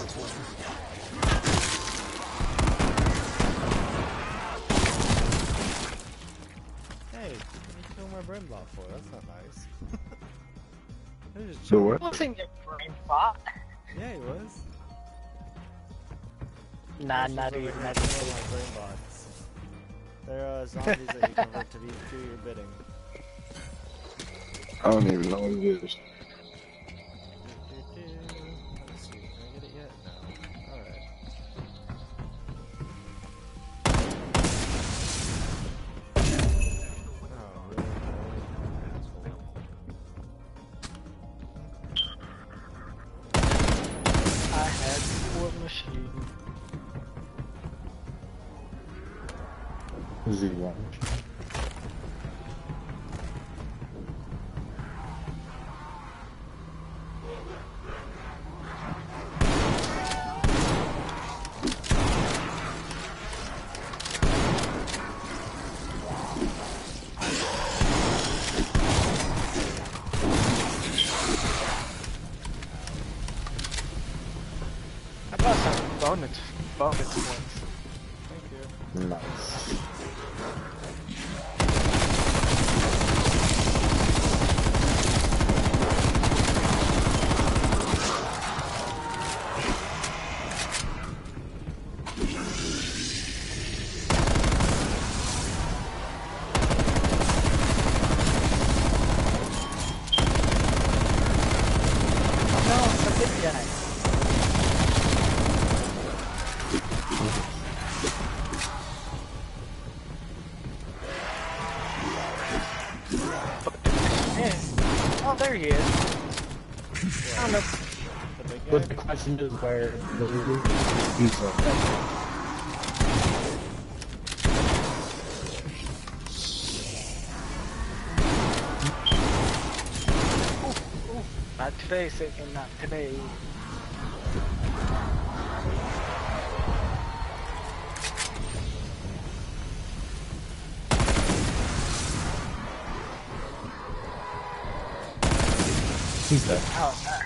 Hey, what did you kill my brain bot for? That's not nice. It was just So chilling. what? wasn't your brain bot. Yeah, he was. Nah, This not was even. over Not here even. killing my brain bots. They're uh, zombies that you convert to be, do your bidding. I don't even know what it is. Let's see, can I get it yet? No. Alright. Oh, really? Asshole. I had war machine. Z one. I bought some bonus, bonus points. Thank you. Nice. Oh no, it's a big guy. Yeah. Oh, there he is. I don't know. The big guy? But the question is where the He's uh, Not today, second, not today. he's dead. Oh, there.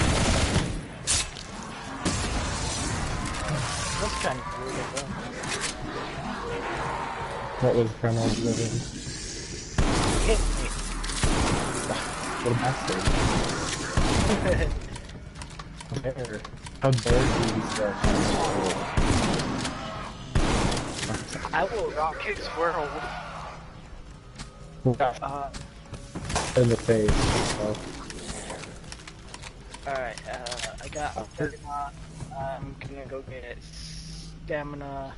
That's kind of weird, though. What was Colonel doing? Hit What a bastard. me. How dare. How dare you start I will rock his world. Uh, in the face. So. alright, uh, I got thirty knots. I'm gonna go get stamina.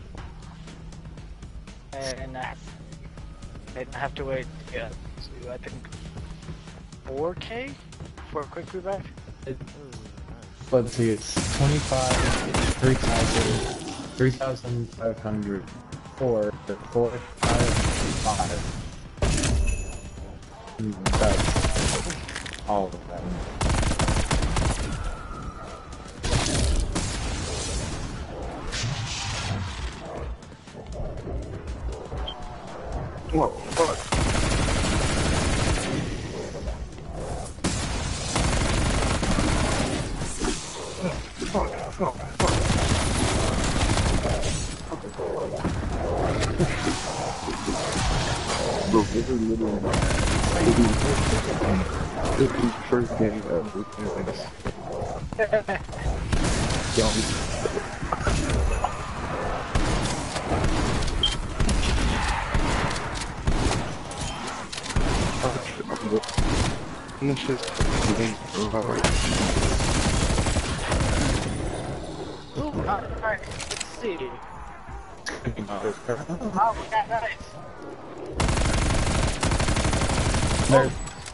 And I, I have to wait to get to, I think, four K for a quick revive. Let's see, it's twenty-five, three thousand, three thousand five hundred, four, four, five, five. Mm, That's all of them. whoa, fuck. Fuck, fuck, fuck. Bro, this is literally this is this is the first game ever. Young. And it's just game. Ooh, alright, let's see. Oh, we got nice. There's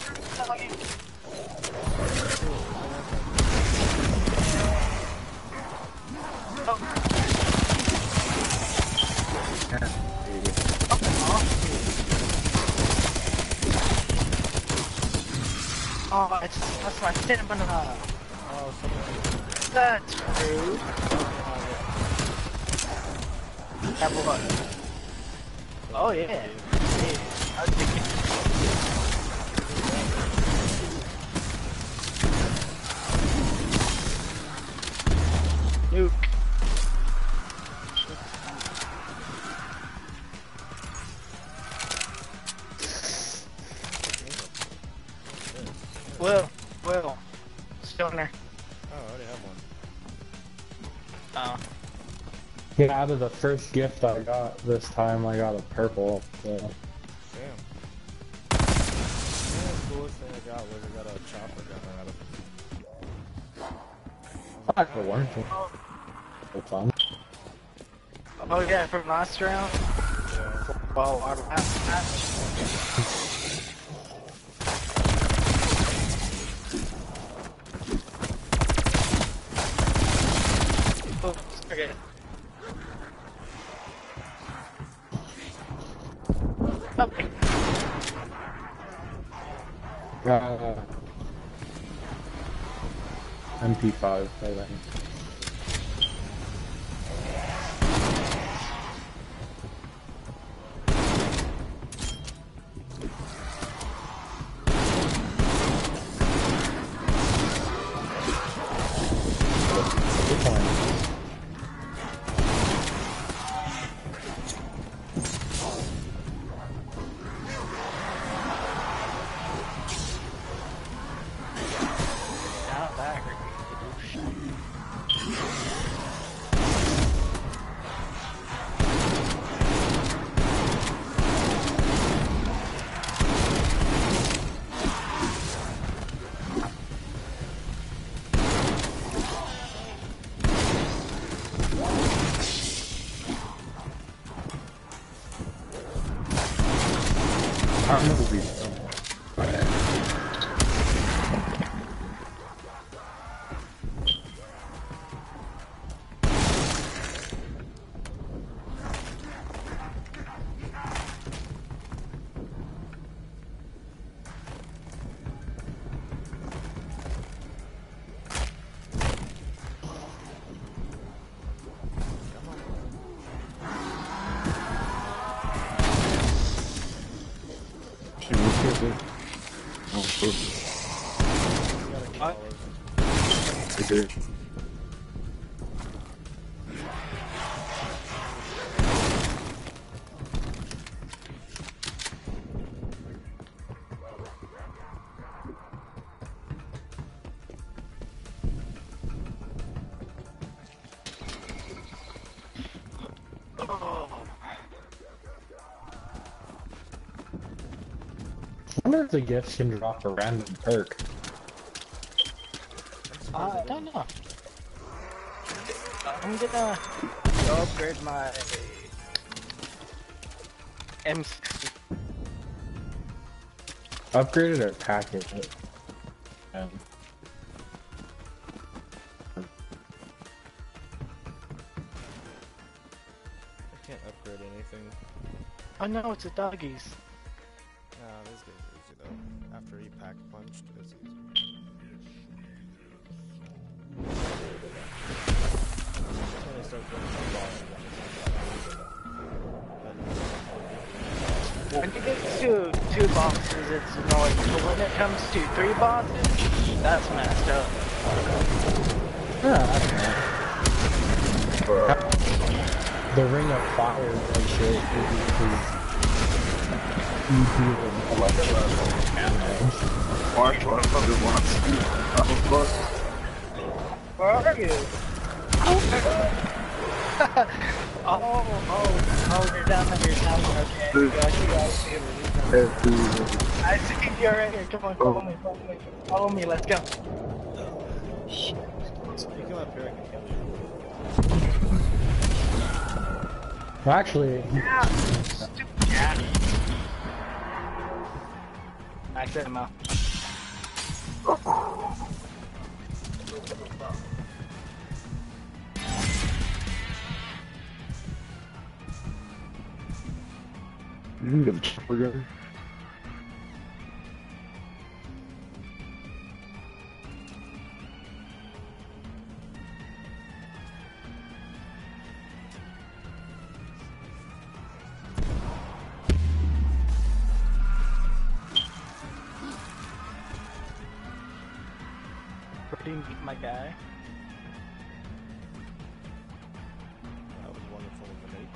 Oh, it's that's my stamina. Oh, something. That's rude. Have what? Oh yeah. Yeah. I'll take it. Nuke. Will, Will, Stoner. Oh, I already have one. Oh. yeah, out of the first gift I got this time, I got a purple. So. Damn. I think the coolest thing I got was I got a chopper gunner out of it. I got a one. It's fun. Oh yeah, from last round. Yeah. Well, our last match. Oh, forget it. Okay. Uh, M P five, I think. Not that hurt. I don't know what we've done. Should we skip it? Oh, cool. What? Is it? I wonder if the gifts can drop a random perk. Uh, I don't know. I'm gonna go upgrade my M sixty. Upgrade it or package it. Um, I can't upgrade anything. Oh no, it's a doggies. Nah, this guy's easy though. After he pack punched, it's easy. When I start doing some bosses, When you get to two bosses, it's annoying. But when it comes to three bosses, that's messed up. yeah, that's nice. The ring of fire and shit is you feel damage. Watch what fucking wants. I'm close. Where are you? oh, oh, oh, you're down there, you're down there. Okay, Dude. got you, got you. Hey, dude. I see you're right here. Come on, follow me, follow me. Follow me, let's go. you come up here, I can kill you. Well, actually, Yeah, stupid cat. I max ammo. You can get a chopper gun. Pretty meet my guy. That was wonderful of the night.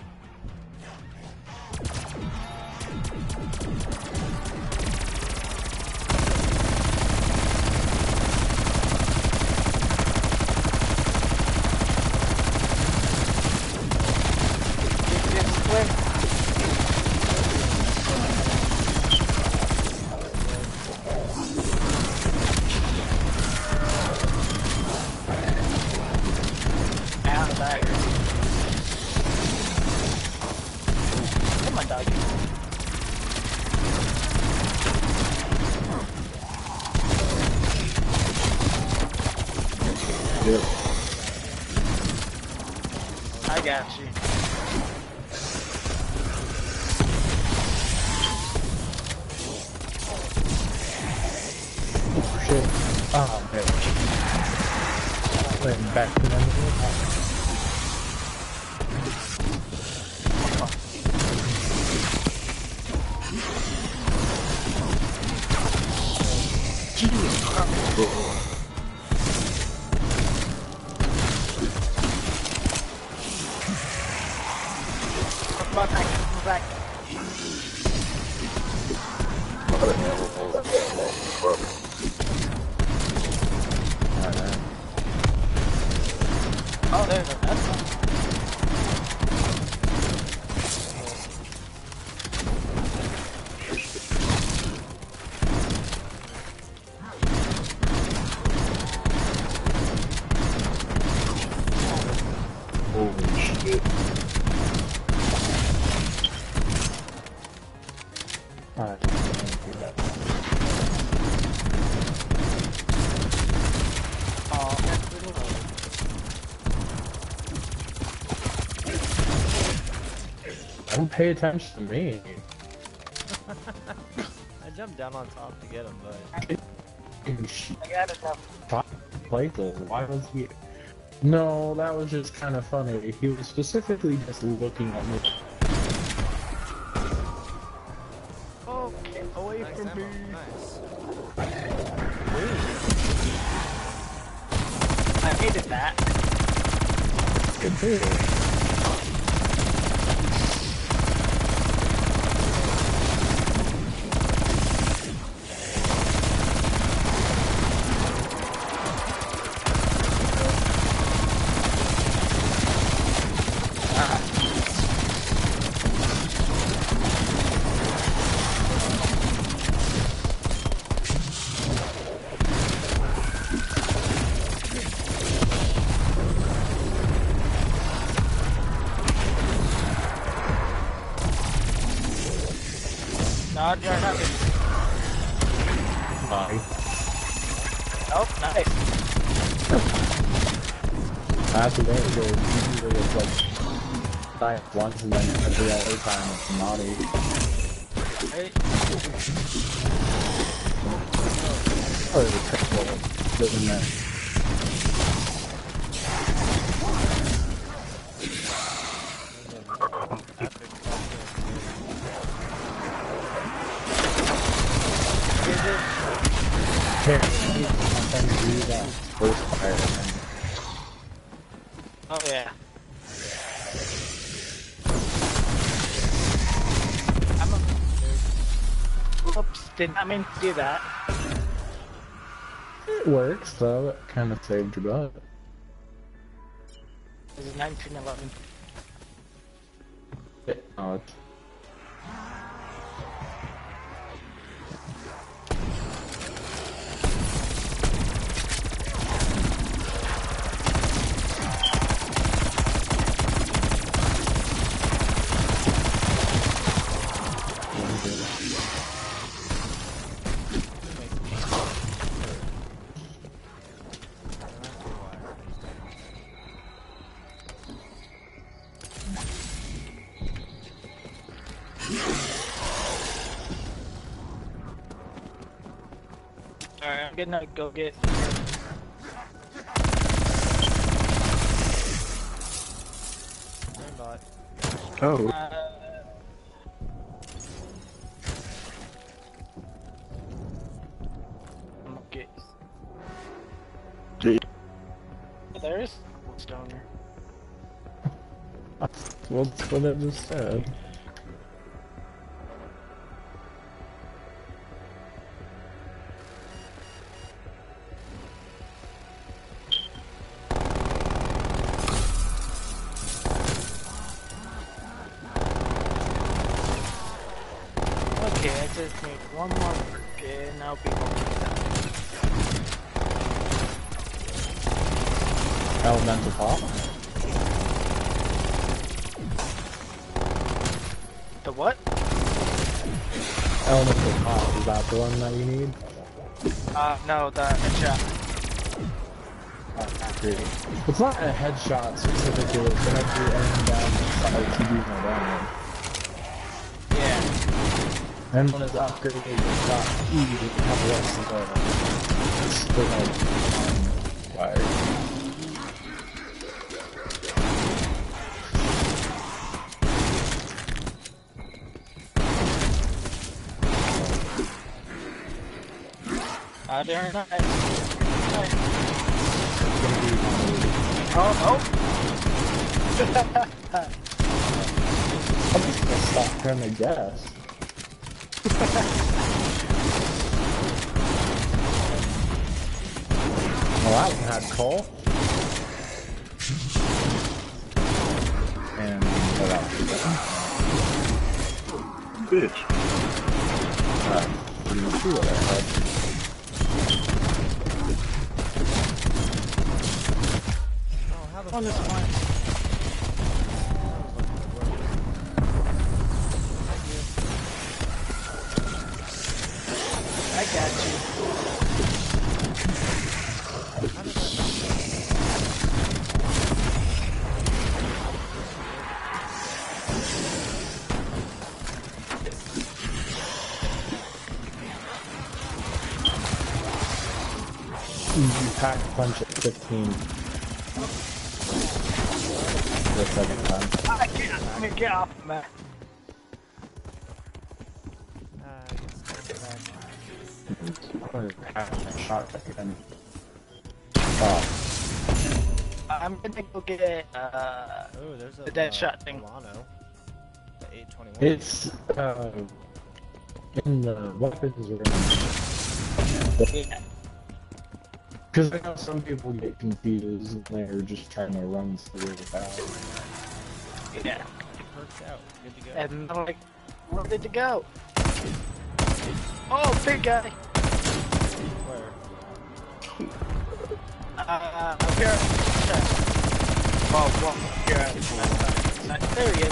Come on, doggy. Yep. I got you. Oh shit. Oh man. Went back to my Come on back, come back. Oh, there's a that's one. Holy shit. Alright, do that. Oh, that's little. Don't pay attention to me. I jumped down on top to get him, but I got it now. Places. Why was he? No, that was just kind of funny. He was specifically just looking at me. Oh, get away nice from ammo. me. Nice. I hated that. Good too. No, you're not. Bye. Oh, nice. That's the way it goes. Usually it's like die once and then every other time it's naughty. Hey. Or the triple doesn't matter. Here, sometimes do that first fire and Oh yeah. I'm a. Oops, did not mean to do that. it works though. It kind of saved your butt. This is nineteen eleven. Oh, it's I'm gonna go get. Aimbot. Oh. Uh, okay. Gee. There's stoner. Well, that's what I just said. Okay, I just need one more brick and I'll be almost done. Elemental pop? The what? Elemental pop, is that the one that you need? Uh, no, the headshot. Oh, great. It's not a headshot specifically, it's whenever you're aiming down the sight to do more damage. Yeah. And when it's upgraded, it's not easy to have less of a... It's still like... Fire. Uh, they're not. Oh, oh! I'm just gonna stop trying to guess. Well, that one had coal. And what else? Bitch. Uh, didn't see what I had. Oh, how the On this fuck? one. I got you. You pack punch at fifteen. The second time. I can't. Let me get off, man. Ah, it's coming back. Shot again. Oh. I'm gonna go get uh Oh, there's a the dead uh, shot thing. Milano. The eight twenty-one. It's uh in the weapons room. Yeah. Because I know some people get confused and they're just trying to run through it fast. Yeah. Perked out. Good to go. And I'm like, ready to go. Oh, big guy. Where? Uh, up here. Oh, well, up here. Uh, there he is.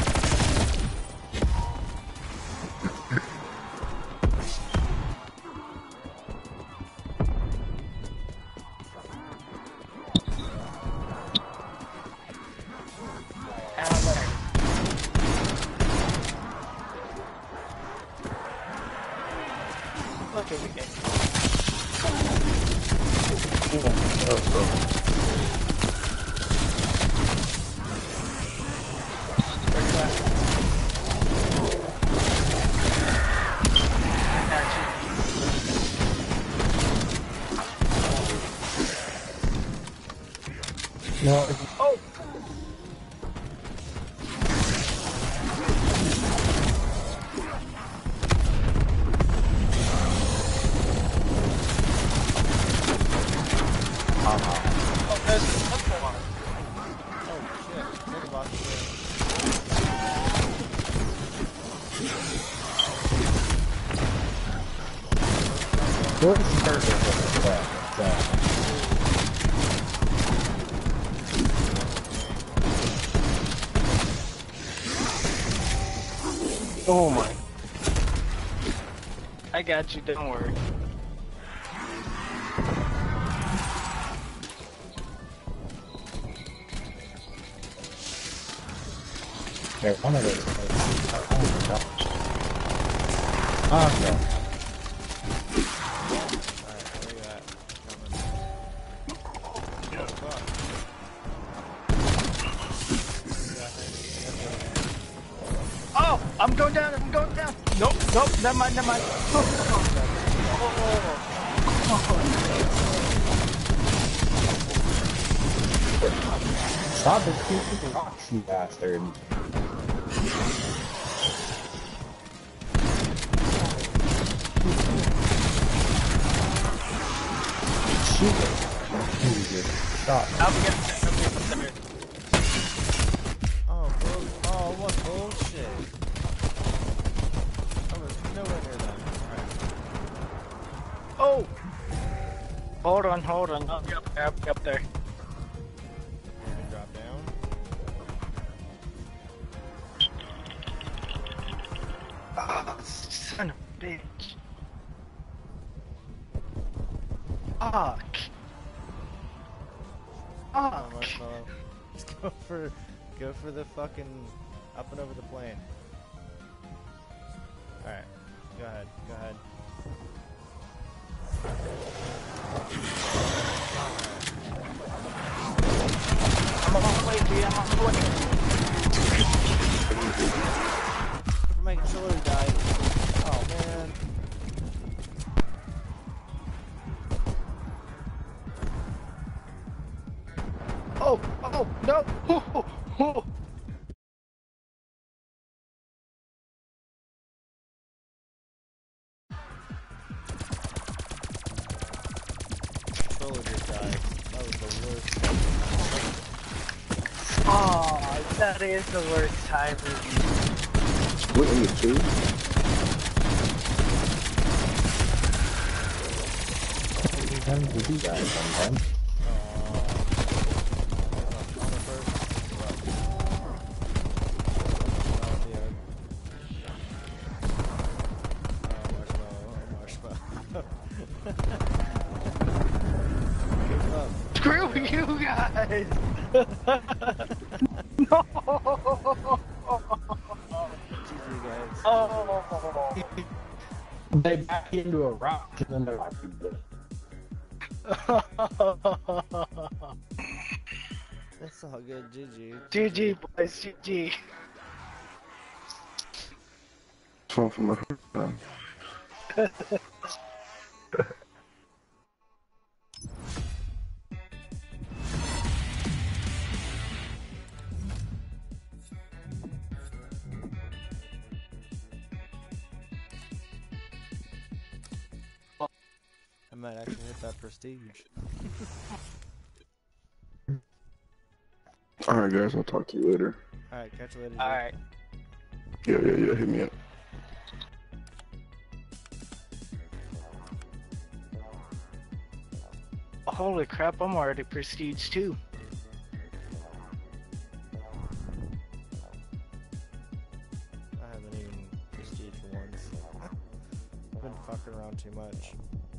Look at me. No, Oh! Oh, there's another one. Oh shit. Take a box of what's the purpose of that? that? Oh my. I got you, don't worry. There, one of those. Oh, okay. Alright, where you at? I'm going down, I'm going down. Nope, nope, never mind, never mind. Stop this piece of rocks, you bastard. Shoot it. Stop. I'm getting there, I'm getting there. Oh, bull oh, what bullshit. I was nowhere near that. Alright. Oh! Hold on, hold on. Up, up, up, up there. Drop down. Oh, son of a bitch. Fuck. Oh, Fuck. Marshmallow. Let's go for, go for the fucking up and over the plane. Alright, go ahead, go ahead. I'm on the way, dude. I'm on the way. For making sure he died. Oh man. Oh, oh, no. Oh, oh, oh. Controller just died. That was the worst. Oh, that is the worst time. What are you two? How many times did you guys sometimes? Screw you guys! No! G G guys. Oh! They back into a rock and then they're like, That's all good, G G. G G, boys, G G. Fall from my phone. I might actually hit that prestige. Alright guys, I'll talk to you later. Alright, catch you later. Alright. Yeah, yeah, yeah, hit me up. Holy crap, I'm already prestige too. I haven't even prestige once. I've been fucking around too much.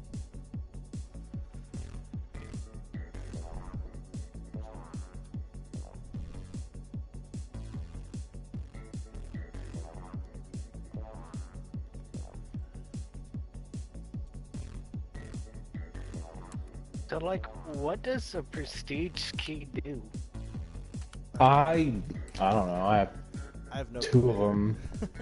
So, like, what does a prestige key do? I, I don't know, I have I have no two clue. of them.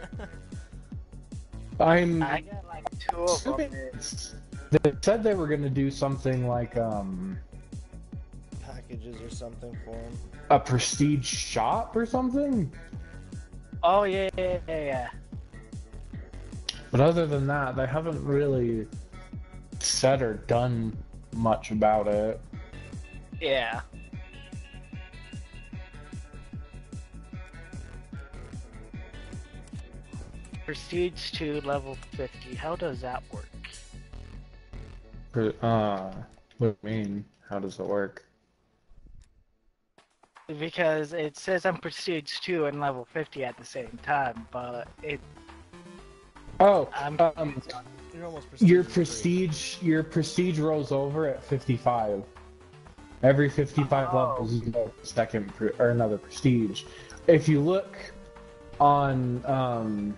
I'm I got like two of them. They said they were gonna do something like um Packages or something for him. a prestige shop or something. Oh, yeah, yeah, yeah, yeah. But other than that, they haven't really said or done much about it. Yeah. Prestige to level fifty. How does that work? For- Uh, what do you mean? How does it work? Because it says I'm prestige two and level fifty at the same time, but it Oh, I'm um, You're almost prestige. your three. prestige, your prestige rolls over at fifty-five. Every fifty-five Oh. levels, you go second pre- or another prestige. If you look on um,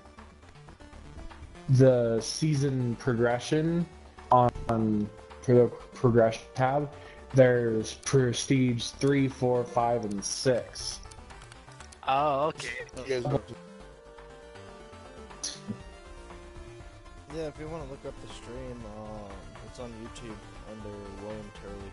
the season progression on, on for the progression tab, there's prestige three, four, five, and six. Oh, okay. Oh, Yeah, if you want to look up the stream, um, it's on YouTube under William Turley.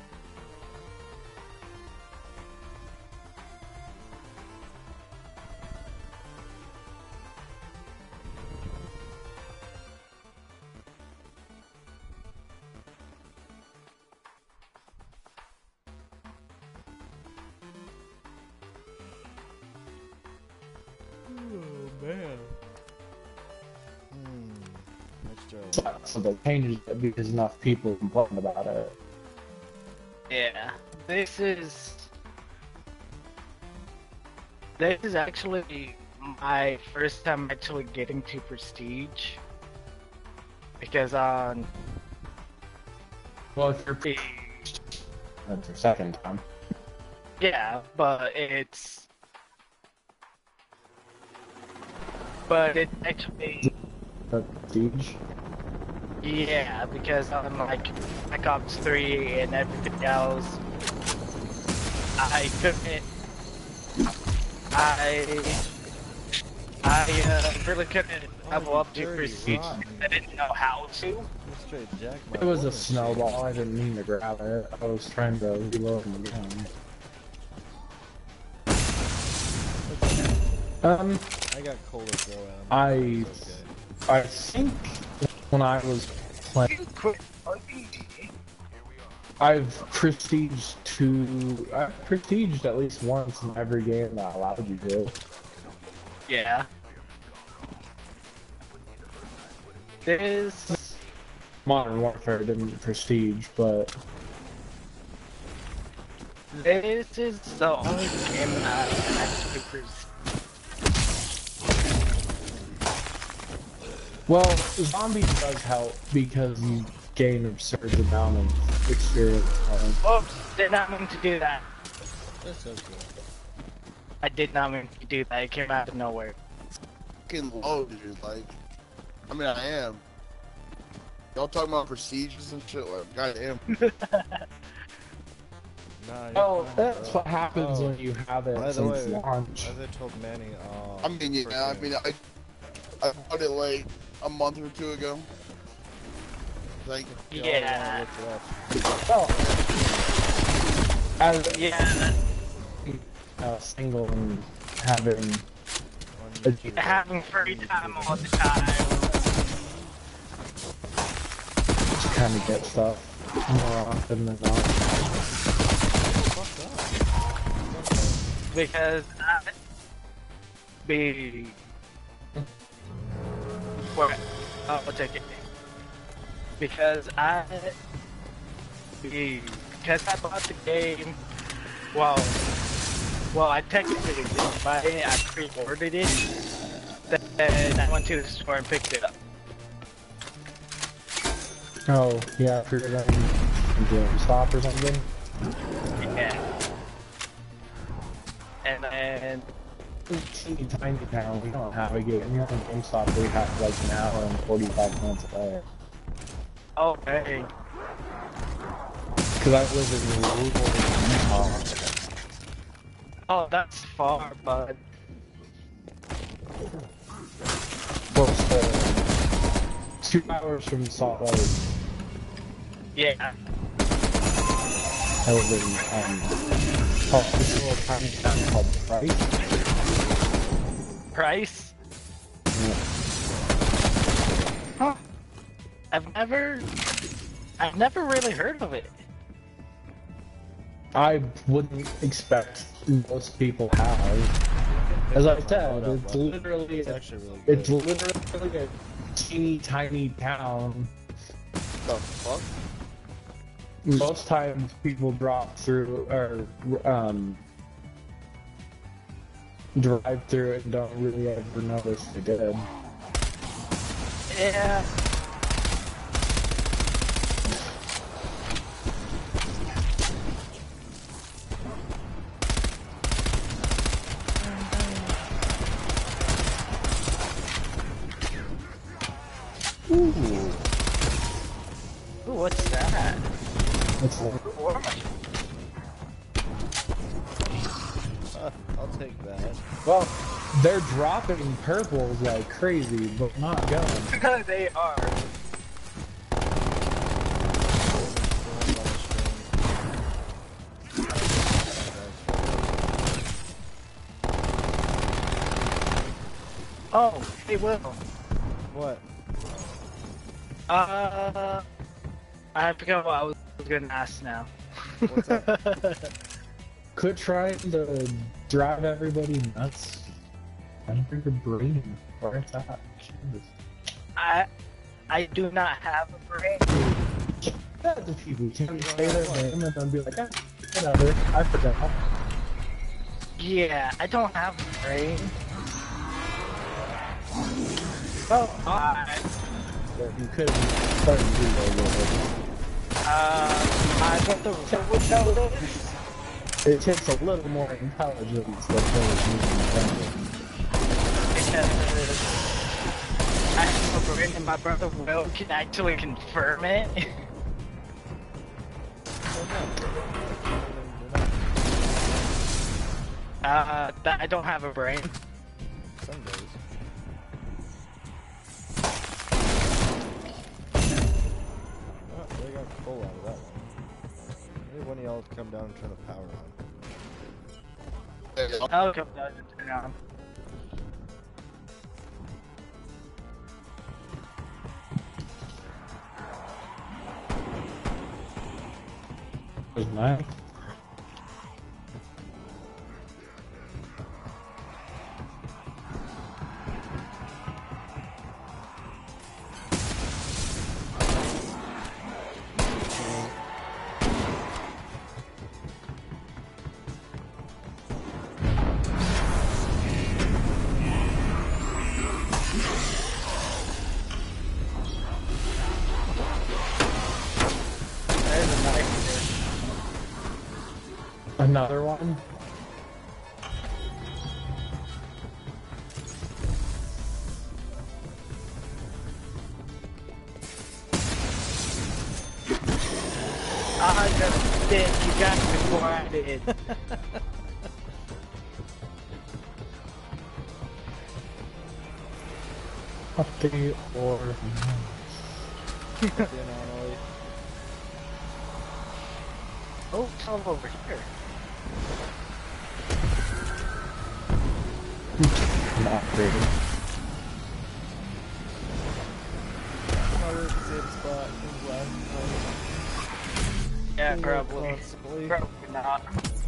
Oh man. Hmm. Next So they changed it because enough people complained about it. Yeah, this is this is actually my first time actually getting to prestige because on Well, if you're the that's your second time. yeah, but it's but it actually Prestige. yeah because on like Black Ops three and everything else, I couldn't. I I uh, really couldn't level up to dirty prestige. rotten. I didn't know how to. You straight jack my It was a woman snowball. I didn't mean to grab it. I was trying to reload the gun. Um, shit. I got cola throw at him. I It's okay. I think when I was playing, I've prestiged to I've prestiged at least once in every game that allowed you to. Yeah. This Modern Warfare didn't prestige, but this is the only game that I actually prestige. well, zombies does help because you gain an absurd amount of experience points. Oops, did not mean to do that. That's okay. I did not mean to do that. It came out of nowhere. Fucking low, dude. Like, I mean, I am. Y'all talking about procedures and shit? Like, goddamn. Nah, you're Oh, fine, that's bro. what happens Oh, when you have it by the since way, launch. as I told Manny, um, I mean, yeah. I mean, I I bought it like a month or two ago. Like, Yeah. Well, as Yeah. uh, single and having a, Having free time all the time. just kind of get stuff more often than not. Because I be what oh, I'll take it. Because I be because I bought the game. Well, well, I technically didn't buy it. I pre-ordered it. Then I went to the store and picked it up. Oh, yeah, for them GameStop or something. Yeah. And then Teeny tiny town, we don't have a game. You know, GameStop, we have like an hour and forty-five minutes away. oh hey, Because I live in rural Utah. oh that's far, but Close to two hours from Salt Lake. yeah. I live in um, oh, this little tiny town called Price. Price? Yeah. Huh. I've never, I've never really heard of it. I wouldn't expect most people have. As I said, it's literally It's a, actually really good. it's literally a teeny tiny town. the fuck? Most times people drop through or um drive through it and don't really ever notice they did. Yeah. Ooh. Ooh, what's that? It's like, War machine. Uh, I'll take that. well, They're dropping purples like crazy, but not guns. They are. Oh, hey Will. What? Uh, I forgot what I was gonna ask now. What's up? Quit trying to drive everybody nuts. I don't think your brain where it's at. Jesus. I, I do not have a brain. That the people can say their name and then be like, eh, whatever, I forgot. Yeah, I don't have a brain. Oh, Uh, but you could start to do that a little bit. uh, I got the would know this. It takes a little more intelligence than those using Because I have a brain and my brother Will can actually confirm it. uh, that I don't have a brain. Some days. Oh, they got full out of that one. Maybe one of y'all come down and turn the power on. I'll come down and turn it on. was nice. Another one? I just did. You got me before I did. Update or Oh, come over here. not upgraded. Probably the same spot as last time. Yeah, Think probably. responsibly. Probably not.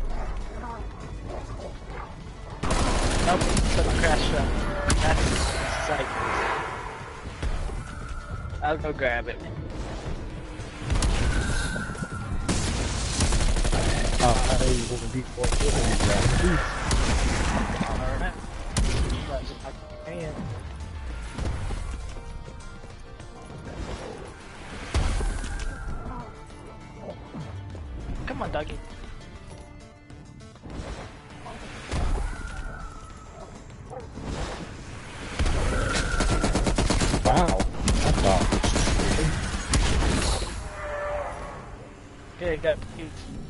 Nope, took a crash shot. That's sight. I'll go grab it. Uh, I will be fortunate and grab these. Alright. Man. Come on, doggy. Wow, that's awesome. Okay, got peace.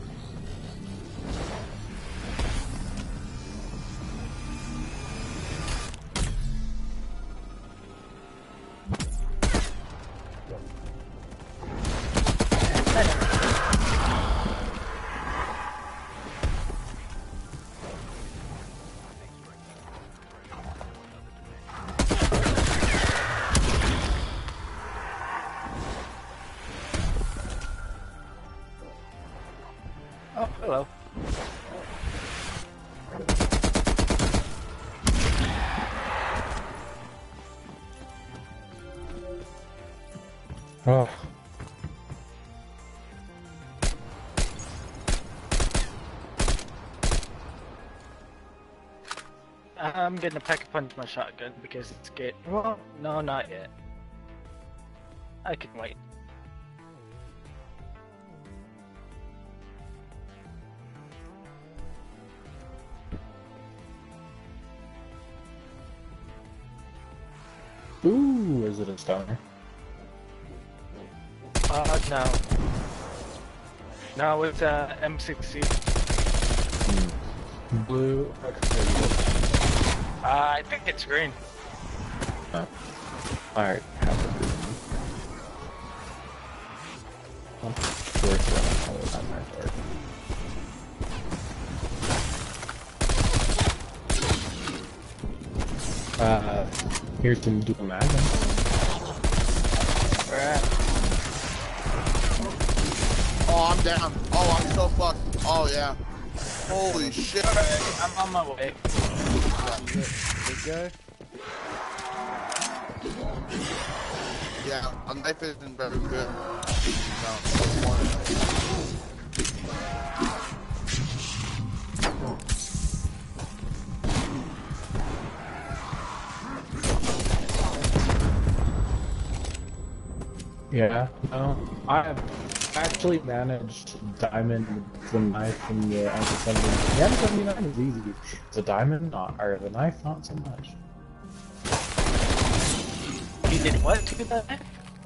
Oh, hello. Oh. I'm gonna pack a punch my shotgun because it's good. Well, no, not yet. I can wait. Ooh, is it a stoner? Uh, no. No, it's uh, M sixty. Hmm. Blue. Okay. Uh, I think it's green. Oh. Alright, have a good one. I'm sure it's gonna hold on my door. Uh, here's some dual magnums. Alright. Oh, I'm down. Oh, I'm so fucked. Oh, yeah. Holy shit. Alright, I'm on my way. Big guy? Yeah, a knife isn't very good. No, Yeah, no, I have actually managed diamond the knife in the M seventy-nine. The M seventy-nine is easy. The diamond, not, or the knife, not so much. You did what to that?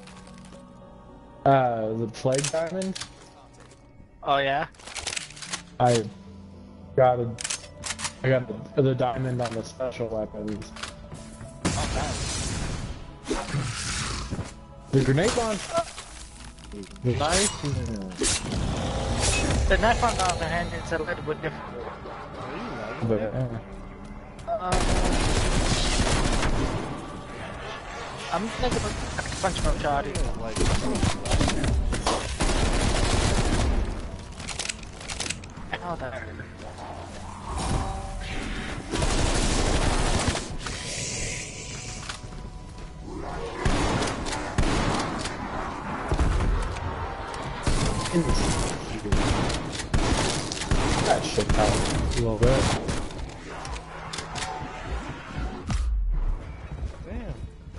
Uh, the plague diamond, Oh yeah? I got a, I got the, the diamond on the special weapons. Oh nice. The grenade launch, the knife, The knife on the other hand is a little bit different. but, uh, Um, I'm gonna go a bunch more Charlie. Ow, that hurt. in this, that should help a little bit. Damn.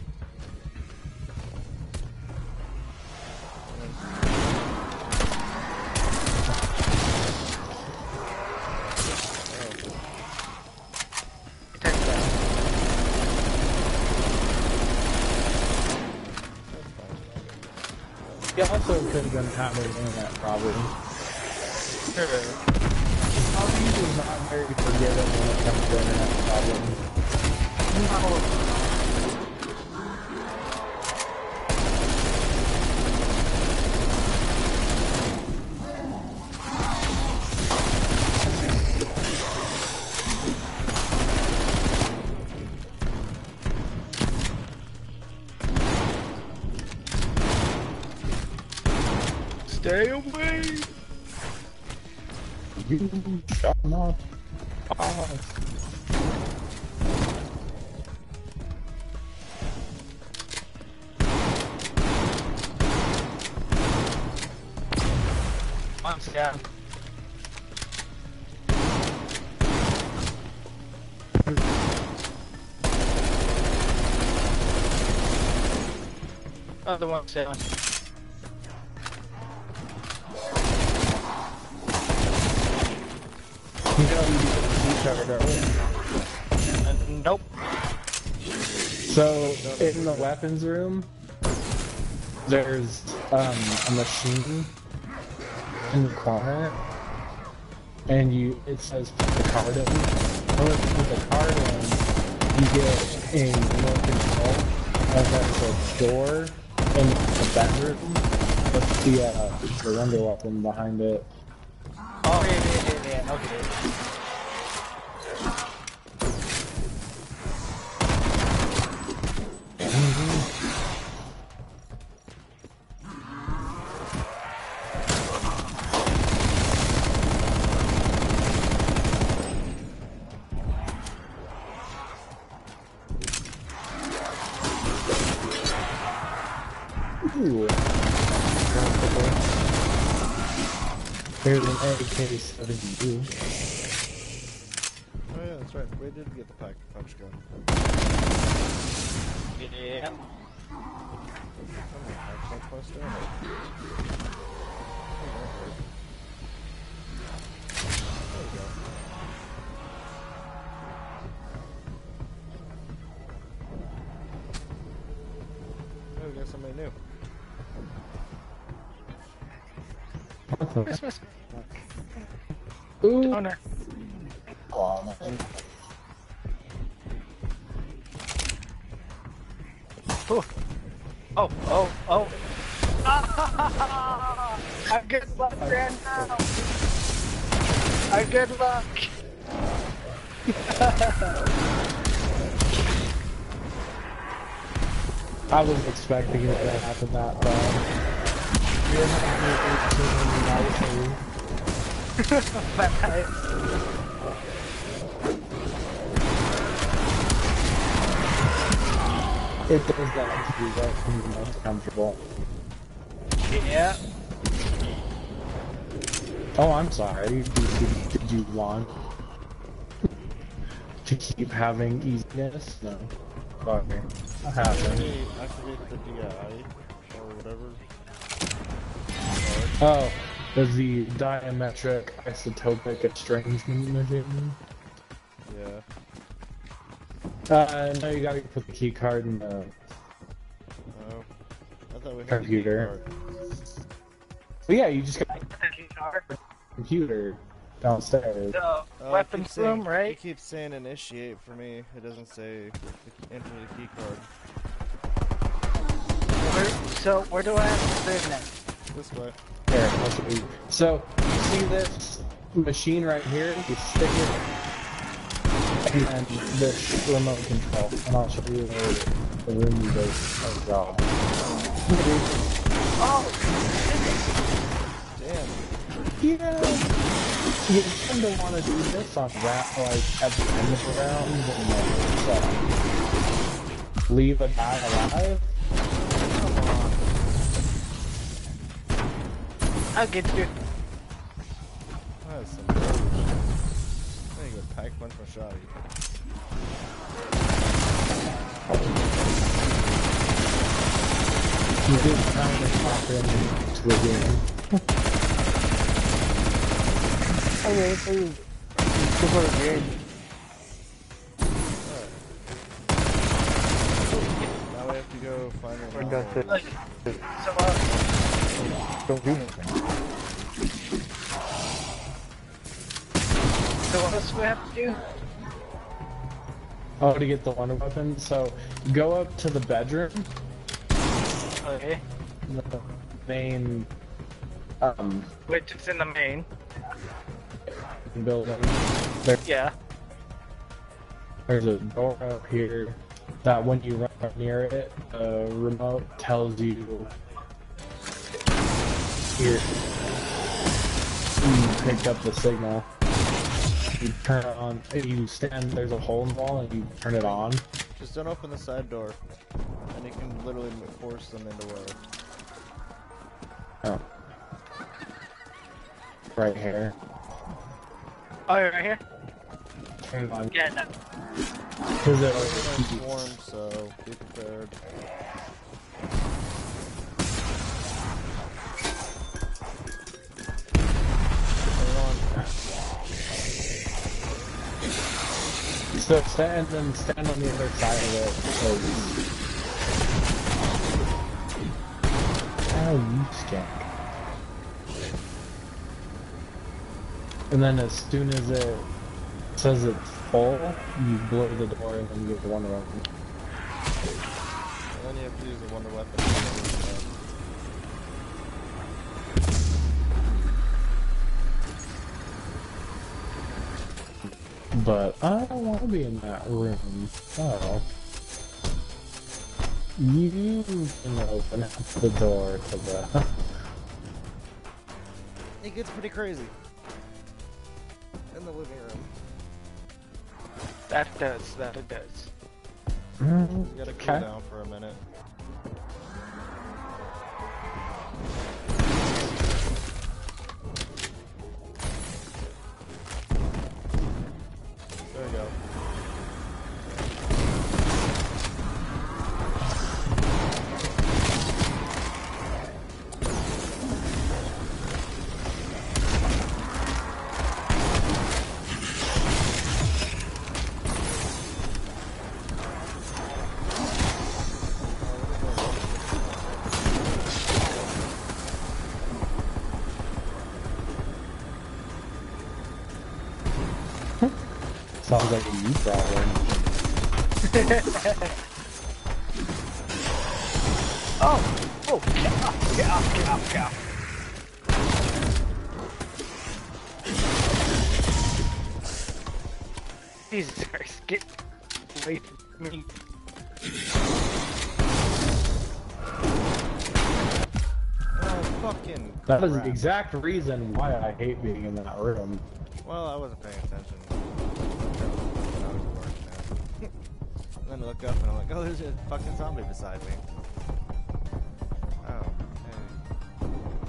Take that. You also could have been having an internet problem. Sure. I'm usually not very forgiving when it comes to internet problems. Stay away! You shall not pass. Once again. Other one's down. You know you do each other, don't we? Uh, nope. So, in the weapons room, there's um, a machine in the corner, and you it says put the card in. When you put the card in, you get a more control, and there's a door in the bedroom with the, uh, the wonder weapon behind it. Oh, yeah, yeah, yeah, yeah, okay. Ooh. There's an A K seventy-two. Oh yeah, that's right. We did get the pack punch gun. Yeah. I'm gonna pack punch my stone. There we go. Oh, we got somebody new. Christmas. Ooh. Donor. Aw, man. Oh, oh, oh, oh. Ah, I'm good luck right now. I'm good luck. I was expecting it to happen that bad. You're not It does that to you, that can be most comfortable. Yeah. Oh, I'm sorry. Did, did, did you want to keep having easiness? No. Sorry. What happened? Activate the D I or whatever. Oh, there's the diametric isotopic estrangement machine. Yeah. Uh, no, you gotta put the key card in the Oh. I thought we had computer. a key card. But yeah, you just got the computer downstairs. The Oh, it weapons keeps saying- room, right? It keeps saying initiate for me. It doesn't say enter the key card. Where, so where do I have to live next? This way. Here, I'll show you. So, you see this machine right here? You stick it, and then this remote control, and I'll show you where the room you guys are going. Oh, Damn. Yeah, you tend to want to do this on that, like, at the end of the round, and then uh, leave a guy alive. I'll get you. That's some bullshit. I need to go pack one for shoddy. You did kind of pop into a game. Okay, so you go for a game. Now we have to go find Or an that's it. Like, so, uh, Don't do anything. so what else do we have to do? Oh, to get the wonder weapon. So, go up to the bedroom, Okay. the main um, Which is in the main. building. There, Yeah. there's a door up here that when you run near it, the remote tells you here. You pick up the signal. You turn it on. You stand. There's a hole in the wall, and you turn it on. Just don't open the side door, and you can literally force them into where. Oh, right here. Oh, you're right here? Turn it on. Yeah, no. Because it It's warm, so be prepared. Turn it on. So stand and stand on the other side of it. So how you skank. And then as soon as it says it's full, you blow the door and then you get the wonder weapon. And then you have to use the wonder weapon. But I don't want to be in that room. So you can open up the door to the. It gets pretty crazy in the living room. That does, that it does. You gotta cool Okay. down for a minute. There we go. Sounds like a you problem. Oh! Oh! Get off! Get off! Get off! Get off! Jesus Christ! Get away from me! Oh, fucking That is crap. the exact reason why I hate being in that room. Well, I wasn't paying attention. I was at work now. And then I look up and I'm like, oh, there's a fucking zombie beside me. Oh, hey.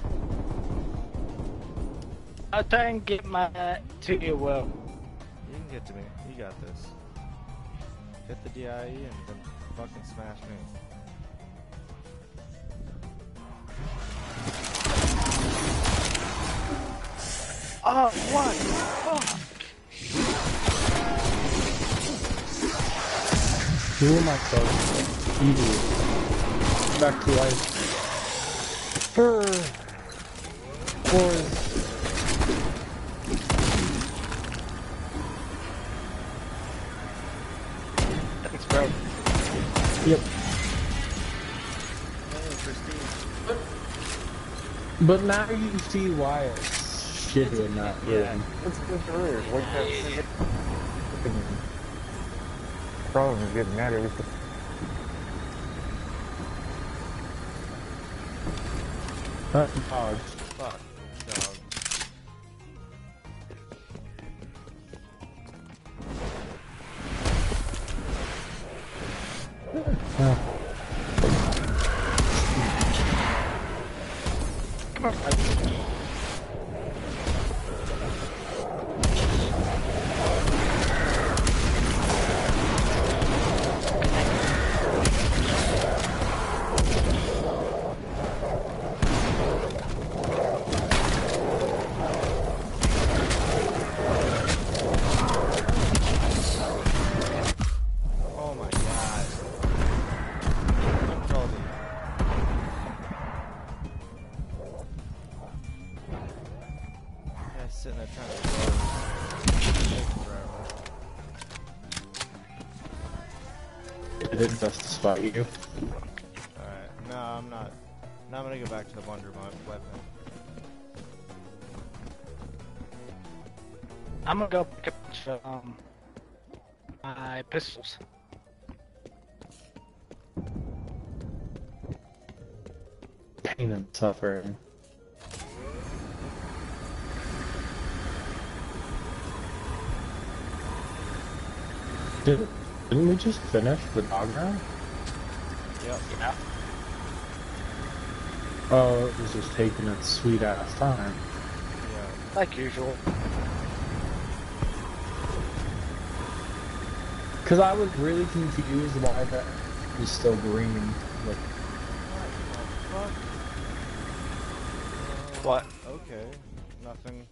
I'll try and get my to you, Will. You can get to me. You got this. Get the D I E and then fucking smash me. Oh, what the fuck? Heal myself. Easy. Back to life. For... For... Thanks, bro. Yep. Hey, Christine. But now you see why it's shitty in that room. It's just weird. Like that. Problem is getting mad every Huh? Dogs. Fuck. Dog. Huh. Come on. Oh my god. I told you. Guy's sitting there trying to close. Takes forever. It didn't just to spot you. Alright, no, I'm not. Now I'm gonna go back to the Wonder Mo- weapon. I'm gonna go pick up um, my pistols. Pain and suffering. Did, didn't we just finish the dog round? Yep. Yeah. Oh, it was just taking its sweet ass time. Yeah. Like usual. Cause I was really confused why that was still green. Like, What the fuck? What? Okay. Nothing.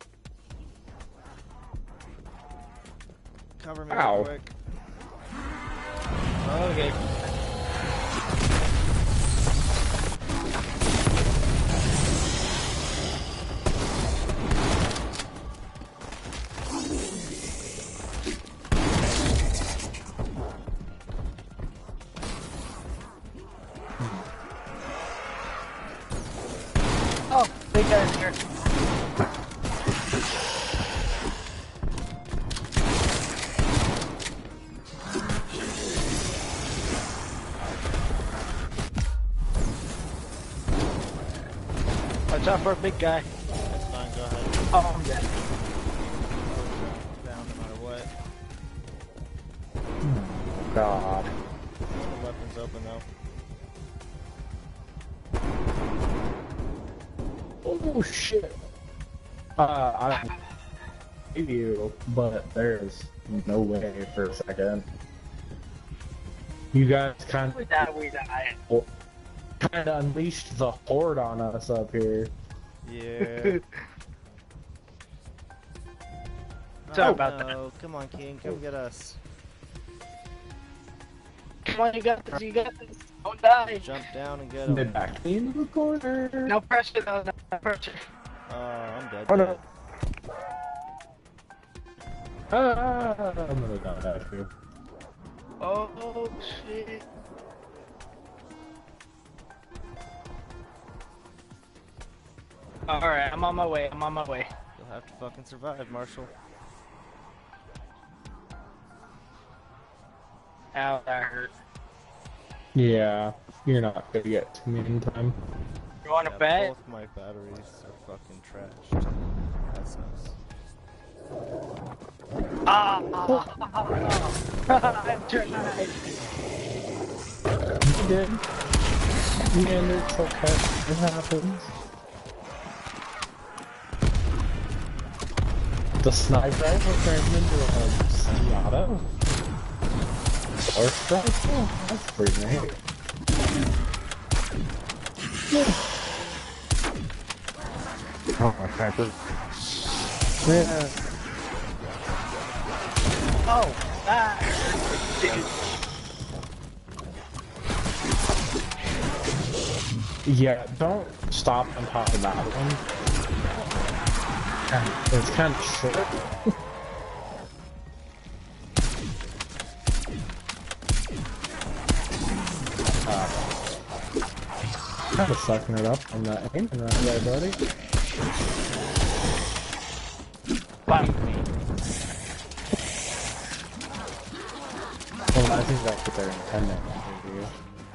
Cover me Ow. real quick. Okay. Oh, big guy's here. Watch out for a big guy. That's fine, go ahead. Oh, I'm dead. Down no matter what. God. The weapon's open though. Oh shit. Uh, I don't hate you, but there's no way for a second. You guys kind We die, we die. of kind of unleashed the horde on us up here. Yeah. Sorry Oh, about no. Come on, King, come get us. Come on, you got this, you got this. Don't die. Jump down and get They him. backed me into the corner. No pressure, no, no pressure. Oh, I'm dead. Oh, no. dead. Ah, I'm gonna die actually. Oh, shit. Alright, I'm on my way, I'm on my way. You'll have to fucking survive, Marshall. Ow, that hurt. Yeah, you're not gonna get to me in time. You wanna Yeah, bet? both my batteries are fucking trashed. That sucks. Ah! I'm trying. You did. And it's okay. It happens. The sniper rifle turned into a semi-auto? Or strike? Oh, that's pretty neat. Oh, my sniper. Yeah. Oh! Ah! Yeah, don't stop on top of that one. It's kind of short. uh, kind of sucking it up on that aim right there, buddy. Bye. Well, I think that's what they're intending to do.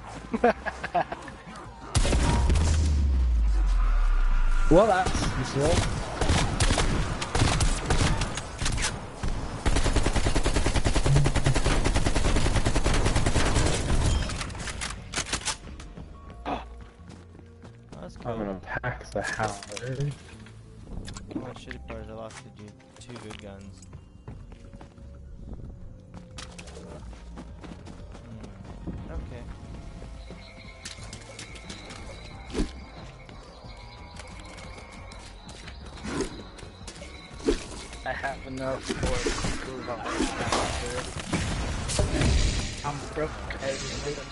Well, that's useful. That's I'm cool. gonna pack the Howler. The only shitty part is I lost the dude two good guns. Hmm. Okay. I have enough for survive. I'm broke. I live.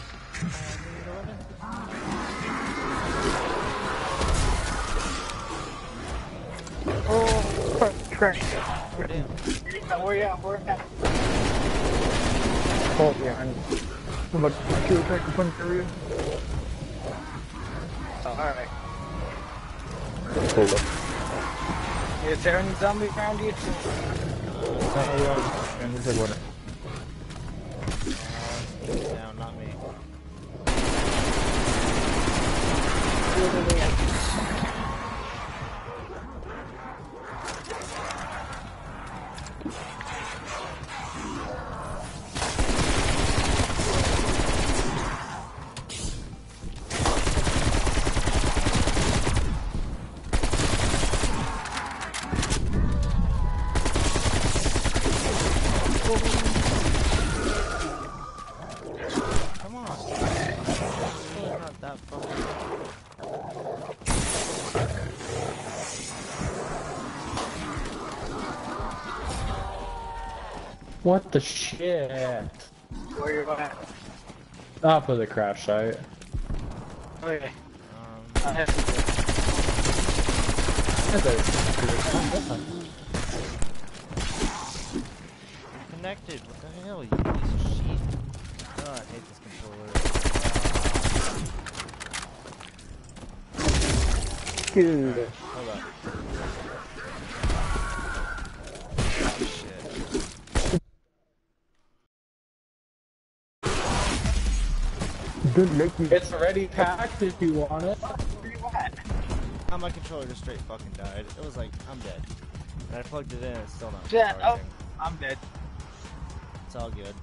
Oh, trash. Oh damn. Where you at? Where you at? Oh, yeah, I'm I'm about to kill attack the punch area. Oh, alright. Hold up. Is there any zombies around you? Oh, yeah, and take one. Uh, down, not me. Come on. It's really not that fucking. What the shit? Where you at? Off of the crash site. Okay. Um, I have to do connected. What the hell, you piece of shit? Oh, I hate this controller. Dude. Alright, hold up. Oh, shit. Good lucky. It's already packed if you want it. Where you at? Oh, my controller just straight fucking died. It was like, I'm dead. And I plugged it in, it's still not Yeah, oh, charging. I'm dead. It's all good.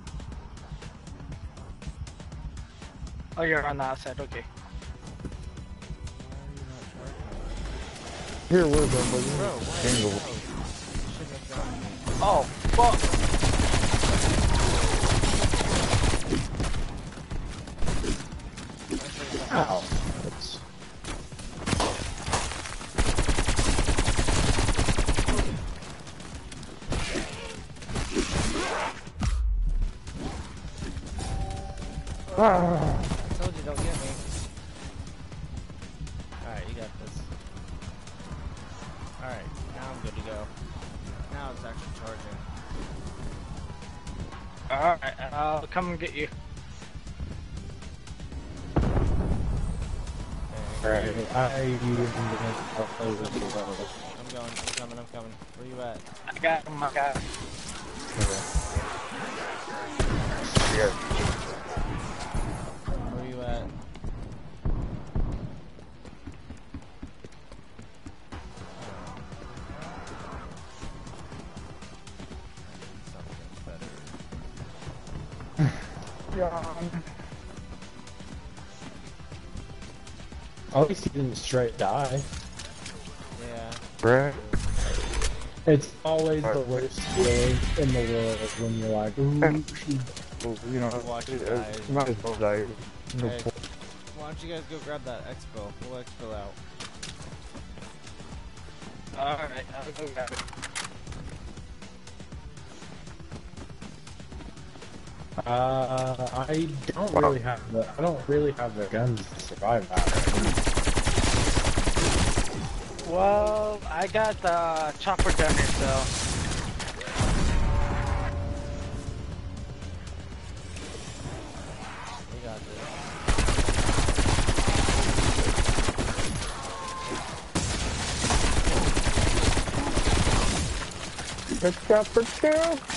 Oh, you're on the outside, okay. Here, where's that, buddy? Bro, why? Angle. Oh, you shouldn't have gone. Oh, fuck! Ow. That's... Ah. I told you, don't get me. Alright, you got this. Alright, now I'm good to go. Now it's actually charging. Alright, I'll come and get you. Okay. Alright, I am gonna play with the level. I'm going, I'm coming, I'm coming. Where you at? I got him, I got him. Yeah. Where you at? Something better. John. At least he didn't straight die. Yeah. Right. It's always the worst feeling in the world when you're like, ooh, she... Well, you know, Watch it, it it, die. you might as well die. No Hey, point. why don't you guys go grab that expo? We'll expo out. Alright, I'll go grab it. Uh, I don't really have the, I don't really have the guns to survive that. Well, I got the chopper gunner, so. We got this. Pick up for two.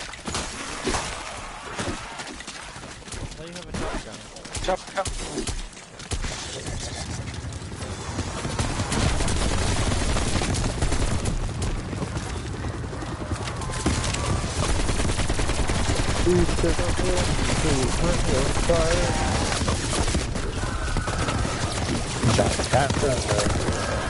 Why do you have a shotgun? Chopper gun. That, that's uh,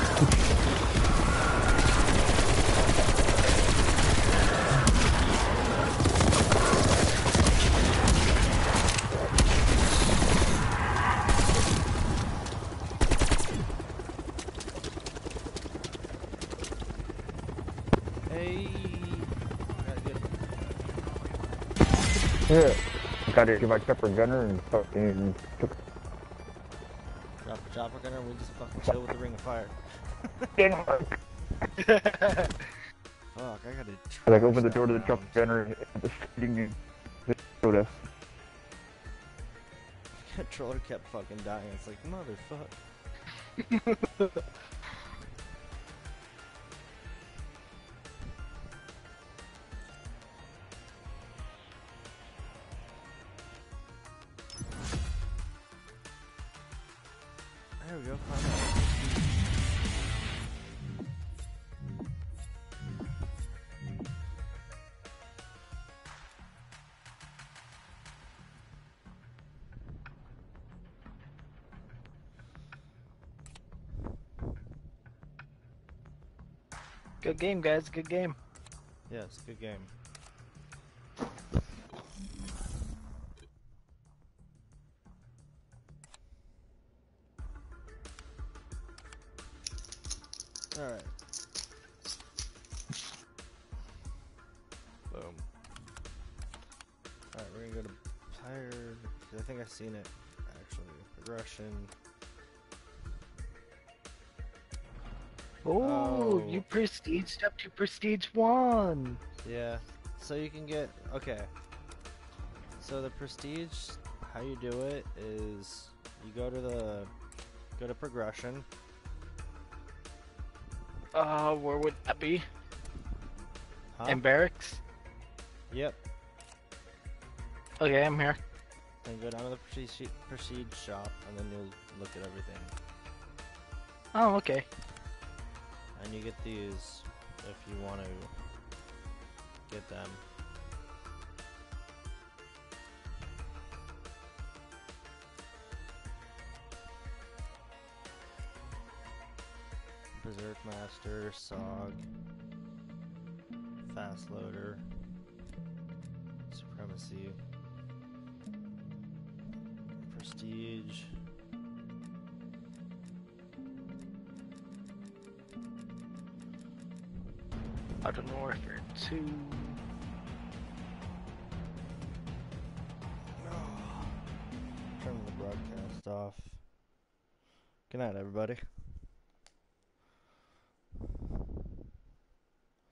Hey! Got good. Yeah. Got to get my pepper gunner and fucking took. Drop a chopper gunner, we just fucking chill with the ring of fire. Didn't work. Fuck, I gotta I like trash opened the that door to the round. truck gunner and the shooting and soda. Controller kept fucking dying. It's like, motherfuck. There we go. Finally. Good game, guys. Good game. Yes, good game. Alright. Boom. Alright, we're gonna go to tired. I think I've seen it actually. Progression. Oh, Oh. you prestiged up to prestige one. Yeah. So you can get okay. So the prestige, how you do it is you go to the go to progression. Uh, where would that be? Huh? In barracks? Yep. Okay, I'm here. Then go down to the prestige, prestige shop, and then you'll look at everything. Oh, okay. And you get these if you want to get them. Berserk Master, S O G, Fast Loader, Supremacy, Prestige. Modern Warfare two. Turn the broadcast off. Good night, everybody.